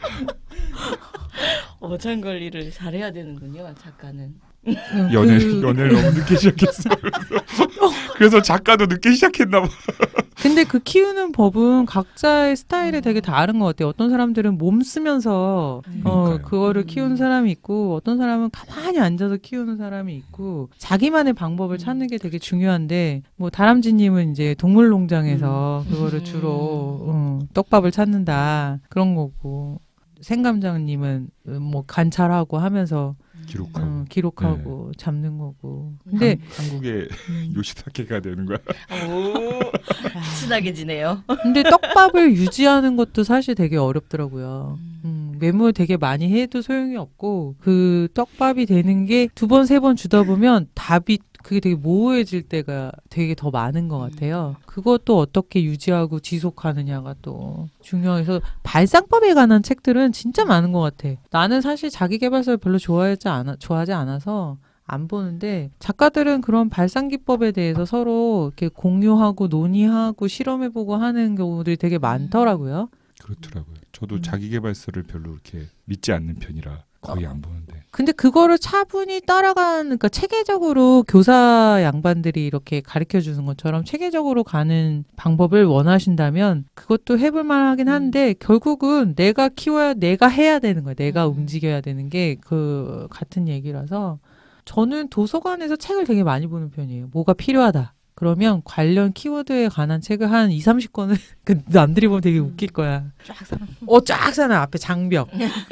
어장 관리를 잘해야 되는군요, 작가는. 연애, 그- 연애를 너무 늦게 시작했어. 그래서, 그래서 작가도 늦게 시작했나 봐. 근데 그 키우는 법은 각자의 스타일이 되게 다른 것 같아요. 어떤 사람들은 몸 쓰면서 어, 그러니까요. 그거를 음. 키우는 사람이 있고 어떤 사람은 가만히 앉아서 키우는 사람이 있고 자기만의 방법을 찾는 게 되게 중요한데 뭐 다람쥐님은 이제 동물농장에서 그거를 음. 주로 어, 떡밥을 찾는다 그런 거고 생감장님은 뭐 관찰하고 하면서 기록하고. 어, 기록하고 잡는 거고. 근데 한, 한국의 음. 요시다케가 되는 거야. 오, 친하게 지내요. 근데 떡밥을 유지하는 것도 사실 되게 어렵더라고요. 음, 메모 되게 많이 해도 소용이 없고 그 떡밥이 되는 게 두 번, 세 번 주다 보면 답이 그게 되게 모호해질 때가 되게 더 많은 것 같아요. 그것도 어떻게 유지하고 지속하느냐가 또 중요해서 발상법에 관한 책들은 진짜 많은 것 같아. 나는 사실 자기계발서를 별로 좋아하지 않아, 좋아하지 않아서 안 보는데 작가들은 그런 발상 기법에 대해서 서로 이렇게 공유하고 논의하고 실험해보고 하는 경우들이 되게 많더라고요. 그렇더라고요. 저도 음. 자기계발서를 별로 이렇게 믿지 않는 편이라 거의 안 보는데. 근데 그거를 차분히 따라가는, 그러니까 체계적으로 교사 양반들이 이렇게 가르쳐 주는 것처럼 체계적으로 가는 방법을 원하신다면 그것도 해볼 만하긴 한데 결국은 내가 키워야, 내가 해야 되는 거야. 내가 음. 움직여야 되는 게 그 같은 얘기라서 저는 도서관에서 책을 되게 많이 보는 편이에요. 뭐가 필요하다. 그러면 관련 키워드에 관한 책을 한 이삼십 권을 그 남들이 보면 되게 웃길 거야. 쫙 사람. 어, 쫙 사나 앞에 장벽.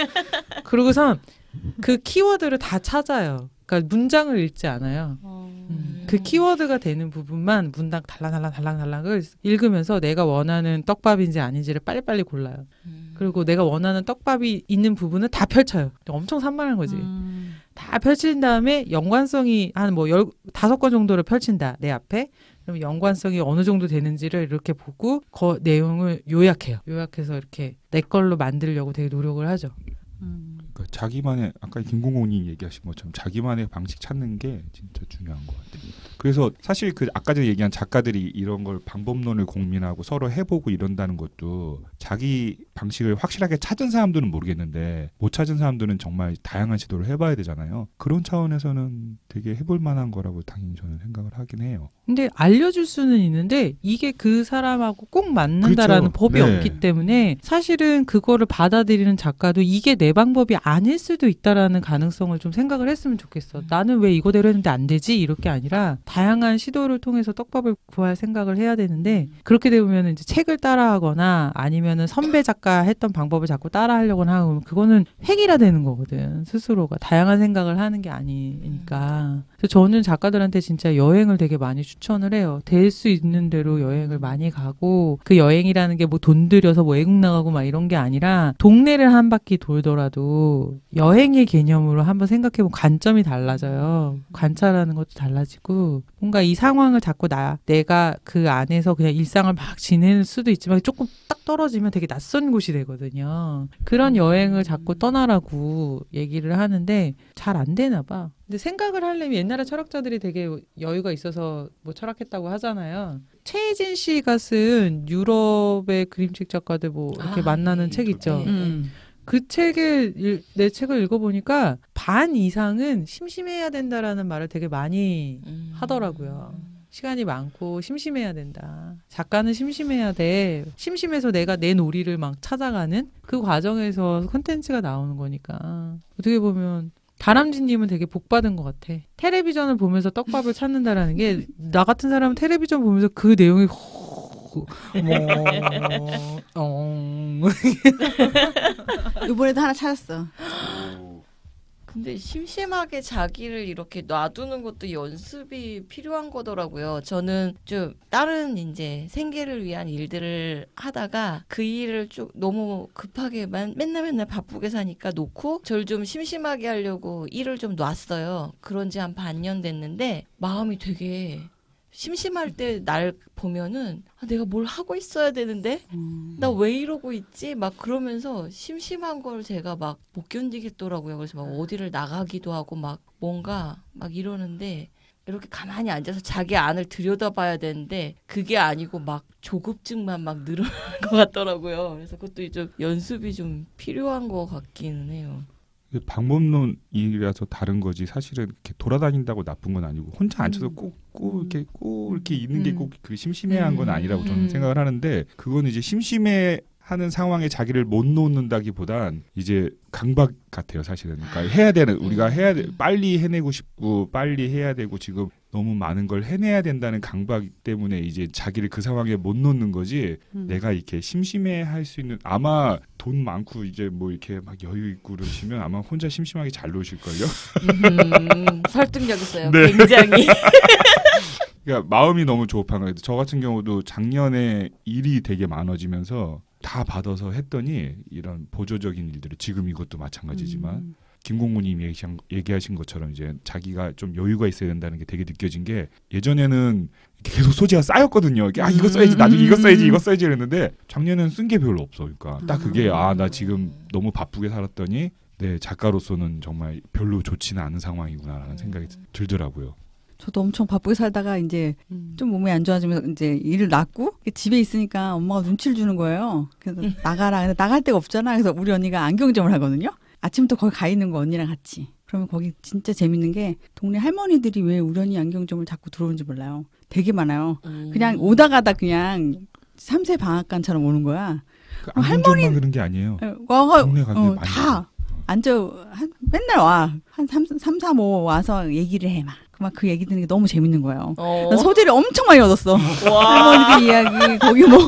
그러고선 그 키워드를 다 찾아요. 그러니까 문장을 읽지 않아요. 음. 그 키워드가 되는 부분만 문장 달랑달랑 달랑달랑을 읽으면서 내가 원하는 떡밥인지 아닌지를 빨리빨리 골라요. 음. 그리고 내가 원하는 떡밥이 있는 부분은 다 펼쳐요. 엄청 산만한 거지. 음. 다 펼친 다음에 연관성이 한 뭐 열 다섯 건 정도를 펼친다 내 앞에. 그럼 연관성이 어느 정도 되는지를 이렇게 보고 그 내용을 요약해요. 요약해서 이렇게 내 걸로 만들려고 되게 노력을 하죠. 음. 그러니까 자기만의 아까 김공공님 얘기하신 것처럼 자기만의 방식 찾는 게 진짜 중요한 것 같아요. 그래서 사실 그 아까 전에 얘기한 작가들이 이런 걸 방법론을 고민하고 서로 해보고 이런다는 것도 자기 방식을 확실하게 찾은 사람들은 모르겠는데 못 찾은 사람들은 정말 다양한 시도를 해봐야 되잖아요. 그런 차원에서는 되게 해볼 만한 거라고 당연히 저는 생각을 하긴 해요. 근데 알려줄 수는 있는데 이게 그 사람하고 꼭 맞는다라는 그렇죠. 법이 네. 없기 때문에 사실은 그거를 받아들이는 작가도 이게 내 방법이 아닐 수도 있다라는 가능성을 좀 생각을 했으면 좋겠어. 나는 왜 이거대로 했는데 안 되지? 이럴 게 아니라 다양한 시도를 통해서 떡밥을 구할 생각을 해야 되는데 그렇게 되면 이제 책을 따라하거나 아니면은 선배 작가 했던 방법을 자꾸 따라하려고 하면 그거는 획일화되는 거거든. 스스로가 다양한 생각을 하는 게 아니니까. 그래서 저는 작가들한테 진짜 여행을 되게 많이 추천을 해요. 될 수 있는 대로 여행을 많이 가고 그 여행이라는 게 뭐 돈 들여서 뭐 외국 나가고 막 이런 게 아니라 동네를 한 바퀴 돌더라도 것도 여행의 개념으로 한번 생각해보면 관점이 달라져요. 관찰하는 것도 달라지고 뭔가 이 상황을 자꾸 나 내가 그 안에서 그냥 일상을 막 지낼 수도 있지만 조금 딱 떨어지면 되게 낯선 곳이 되거든요. 그런 여행을 자꾸 떠나라고 얘기를 하는데 잘 안 되나 봐. 근데 생각을 하려면 옛날에 철학자들이 되게 여유가 있어서 뭐 철학했다고 하잖아요. 최혜진 씨가 쓴 유럽의 그림책 작가들 뭐 이렇게 아, 만나는 네. 책 있죠. 네. 음. 그 책을 일- 내 책을 읽어보니까 반 이상은 심심해야 된다라는 말을 되게 많이 음. 하더라고요. 시간이 많고 심심해야 된다. 작가는 심심해야 돼. 심심해서 내가 내 놀이를 막 찾아가는 그 과정에서 콘텐츠가 나오는 거니까 어떻게 보면 다람쥐님은 되게 복 받은 것 같아. 텔레비전을 보면서 떡밥을 찾는다라는 게 나 같은 사람은 텔레비전 보면서 그 내용이 호- 뭐, 어, 이번에도 하나 찾았어. 근데 심심하게 자기를 이렇게 놔두는 것도 연습이 필요한 거더라고요. 저는 좀 다른 이제 생계를 위한 일들을 하다가 그 일을 쭉 너무 급하게만 맨날 맨날 바쁘게 사니까 놓고 저를 좀 심심하게 하려고 일을 좀 놨어요. 그런 지 한 반년 됐는데 마음이 되게 심심할 때 날 보면은 아, 내가 뭘 하고 있어야 되는데 음. 나 왜 이러고 있지? 막 그러면서 심심한 걸 제가 막 못 견디겠더라고요. 그래서 막 어디를 나가기도 하고 막 뭔가 막 이러는데 이렇게 가만히 앉아서 자기 안을 들여다봐야 되는데 그게 아니고 막 조급증만 막 늘어나는 것 같더라고요. 그래서 그것도 좀 연습이 좀 필요한 것 같기는 해요. 방법론이라서 다른 거지 사실은 이렇게 돌아다닌다고 나쁜 건 아니고 혼자 앉혀서 음. 꼭, 꼭 이렇게 꼭 이렇게 음. 있는 게 꼭 그 심심해한 건 음. 아니라고 저는 음. 생각을 하는데 그건 이제 심심해 하는 상황에 자기를 못 놓는다기보단 이제 강박 같아요 사실은. 그러니까 해야 되는 우리가 해야 돼 빨리 해내고 싶고 빨리 해야 되고 지금 너무 많은 걸 해내야 된다는 강박 때문에 이제 자기를 그 상황에 못 놓는 거지. 음. 내가 이렇게 심심해 할 수 있는 아마 돈 많고 이제 뭐 이렇게 막 여유 있고 그러시면 아마 혼자 심심하게 잘 노실걸요. 음, 설득력 있어요. 네. 굉장히. 그러니까 마음이 너무 조급한 거예요. 저 같은 경우도 작년에 일이 되게 많아지면서 다 받아서 했더니 이런 보조적인 일들을 지금 이것도 마찬가지지만 음. 김공무님 얘기하신, 얘기하신 것처럼 이제 자기가 좀 여유가 있어야 된다는 게 되게 느껴진 게 예전에는 계속 소재가 쌓였거든요. 아 이거 써야지 나중에 이거 써야지 이거 써야지 이랬는데 작년에는 쓴 게 별로 없어. 그러니까 딱 그게 아 나 지금 너무 바쁘게 살았더니 내 작가로서는 정말 별로 좋지는 않은 상황이구나라는 생각이 들더라고요. 저도 엄청 바쁘게 살다가 이제 음. 좀 몸이 안 좋아지면서 이제 일을 놨고 집에 있으니까 엄마가 눈치를 주는 거예요. 그래서 나가라. 근데 나갈 데가 없잖아. 그래서 우리 언니가 안경점을 하거든요. 아침부터 거기 가 있는 거 언니랑 같이. 그러면 거기 진짜 재밌는 게 동네 할머니들이 왜 우리 언니 안경점을 자꾸 들어오는지 몰라요. 되게 많아요. 그냥 오다 가다 그냥 삼세 방앗간처럼 오는 거야. 그 어, 안경점만 할머니- 그런 게 아니에요. 와가 동네 가게 어, 많이 다 앉아 한, 맨날 와. 한 삼, 삼, 오 와서 얘기를 해 막. 막 그 얘기 듣는 게 너무 재밌는 거예요. 어. 난 소재를 엄청 많이 얻었어. 와. 할머니들 이야기 거기 뭐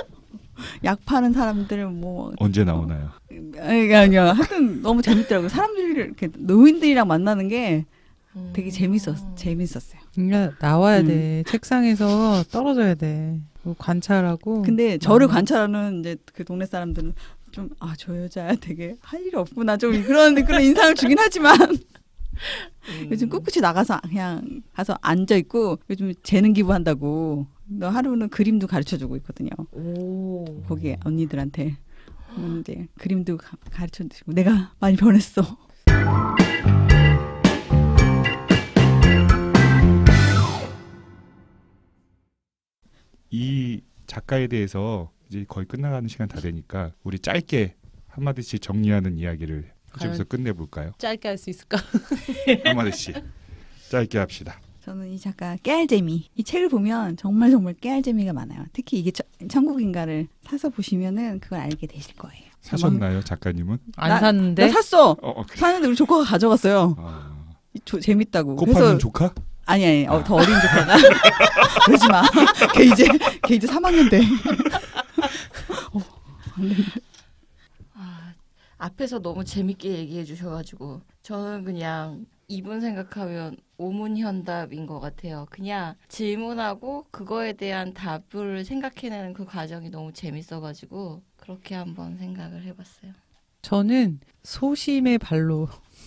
약 파는 사람들 뭐 언제 나오나요? 아니 아니요 하여튼 너무 재밌더라고요. 사람들이 이렇게 노인들이랑 만나는 게 음. 되게 재밌었 재밌었어요. 그러니까 나와야 음. 돼. 책상에서 떨어져야 돼. 뭐 관찰하고. 근데 저를 음. 관찰하는 이제 그 동네 사람들은 좀 아 저 여자 되게 할 일이 없구나 좀 그런 그런 인상을 주긴 하지만 음. 요즘 꿋꿋이 나가서 그냥 가서 앉아 있고 요즘 재능 기부한다고 너 하루는 그림도 가르쳐 주고 있거든요. 오. 거기에 언니들한테 음, 이제 그림도 가, 가르쳐 주고 내가 많이 변했어. 이 작가에 대해서 이제 거의 끝나가는 시간 다 되니까 우리 짧게 한마디씩 정리하는 이야기를 해주면서 끝내볼까요? 짧게 할 수 있을까? 한마디씩 짧게 합시다. 저는 이 작가 깨알재미 이 책을 보면 정말 정말 깨알재미가 많아요. 특히 이게 저, 천국인가를 사서 보시면은 그걸 알게 되실 거예요. 사셨나요, 작가님은? 안 나- 샀는데. 나 샀어. 어, 어, 그래. 사는데 우리 조카가 가져갔어요. 아, 이 조, 재밌다고. 꽃파는 조카? 아니 아니 어, 더 어린 조카가 그러지 마. 걔 이제 걔 이제 삼 학년 돼. 어, 안 돼. 아, 앞에서 너무 재밌게 얘기해 주셔가지고 저는 그냥 이분 생각하면 오문현답인 것 같아요. 그냥 질문하고 그거에 대한 답을 생각해내는 그 과정이 너무 재밌어가지고 그렇게 한번 생각을 해봤어요. 저는 소심의 발로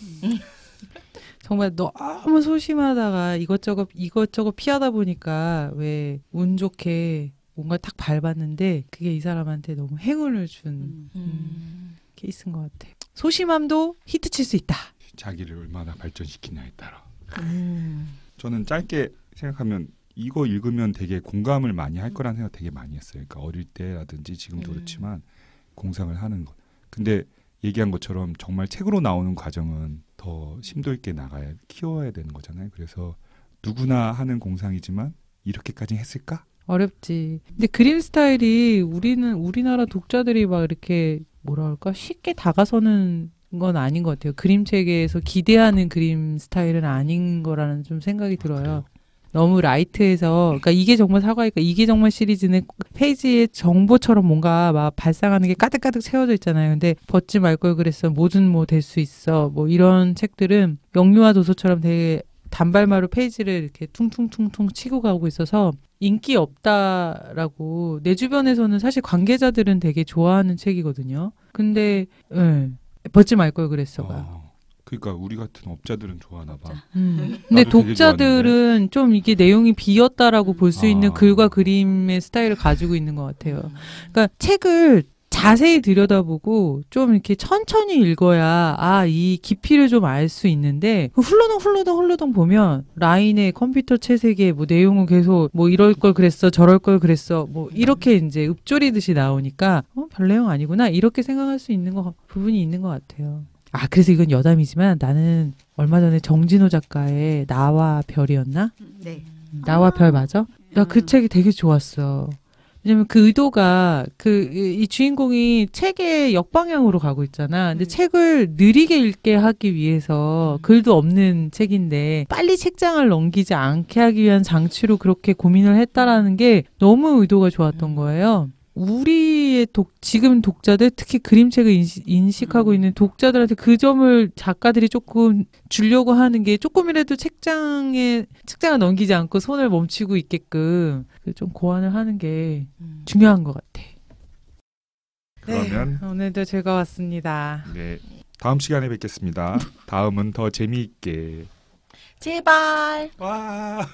정말 너무 소심하다가 이것저것 이것저것 피하다 보니까 왜 운 좋게 뭔가 딱 밟았는데 그게 이 사람한테 너무 행운을 준 음. 음. 케이스인 것 같아요. 소심함도 히트 칠 수 있다. 자기를 얼마나 발전시키냐에 따라. 음. 저는 짧게 생각하면 이거 읽으면 되게 공감을 많이 할 거라는 생각 되게 많이 했어요. 그러니까 어릴 때라든지 지금도 음. 그렇지만 공상을 하는 것. 근데 얘기한 것처럼 정말 책으로 나오는 과정은 더 심도 있게 나가야 키워야 되는 거잖아요. 그래서 누구나 하는 공상이지만 이렇게까지 했을까? 어렵지. 근데 그림 스타일이 우리는 우리나라 독자들이 막 이렇게 뭐라 할까 쉽게 다가서는 건 아닌 것 같아요. 그림책에서 기대하는 그림 스타일은 아닌 거라는 좀 생각이 들어요. 너무 라이트해서, 그러니까 이게 정말 사과니까 이게 정말 시리즈는 페이지에 정보처럼 뭔가 막 발상하는 게 가득가득 채워져 있잖아요. 근데 벗지 말 걸 그랬어. 뭐든 뭐 될 수 있어. 뭐 이런 책들은 영유아 도서처럼 되게 단발마로 페이지를 이렇게 퉁퉁퉁퉁 치고 가고 있어서 인기 없다라고 내 주변에서는 사실 관계자들은 되게 좋아하는 책이거든요. 근데 예, 벗지 말 걸 그랬어가. 어, 그러니까 우리 같은 업자들은 좋아하나 봐. 음. 근데 나도 되게 독자들은 좀 이게 내용이 비었다라고 볼 수 있는 아. 글과 그림의 스타일을 가지고 있는 것 같아요. 그러니까 책을 자세히 들여다보고 좀 이렇게 천천히 읽어야 아, 이 깊이를 좀 알 수 있는데 훌러덩 훌러덩 훌러덩 보면 라인의 컴퓨터 채색에 뭐 내용은 계속 뭐 이럴 걸 그랬어 저럴 걸 그랬어 뭐 이렇게 이제 읊조리듯이 나오니까 어, 별 내용 아니구나 이렇게 생각할 수 있는 거 부분이 있는 것 같아요. 아 그래서 이건 여담이지만 나는 얼마 전에 정진호 작가의 나와 별이었나? 네. 나와 별 맞아? 나 그 책이 되게 좋았어. 왜냐면 그 의도가 그 이 주인공이 책의 역방향으로 가고 있잖아. 근데 음. 책을 느리게 읽게 하기 위해서 글도 없는 책인데 빨리 책장을 넘기지 않게 하기 위한 장치로 그렇게 고민을 했다라는 게 너무 의도가 좋았던 거예요. 우리의 독, 지금 독자들, 특히 그림책을 인식, 인식하고 음. 있는 독자들한테 그 점을 작가들이 조금 주려고 하는 게 조금이라도 책장에, 책장을 넘기지 않고 손을 멈추고 있게끔 좀 고안을 하는 게 음. 중요한 것 같아. 그러면 네, 오늘도 즐거웠습니다. 네, 다음 시간에 뵙겠습니다. 다음은 더 재미있게. 제발. 와.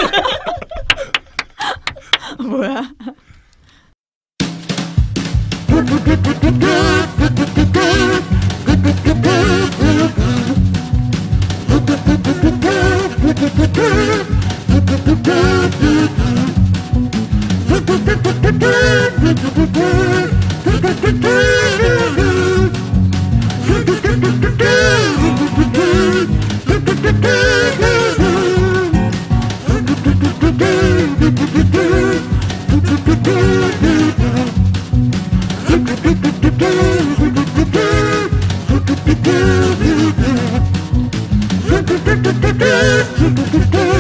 뭐야? Thank you.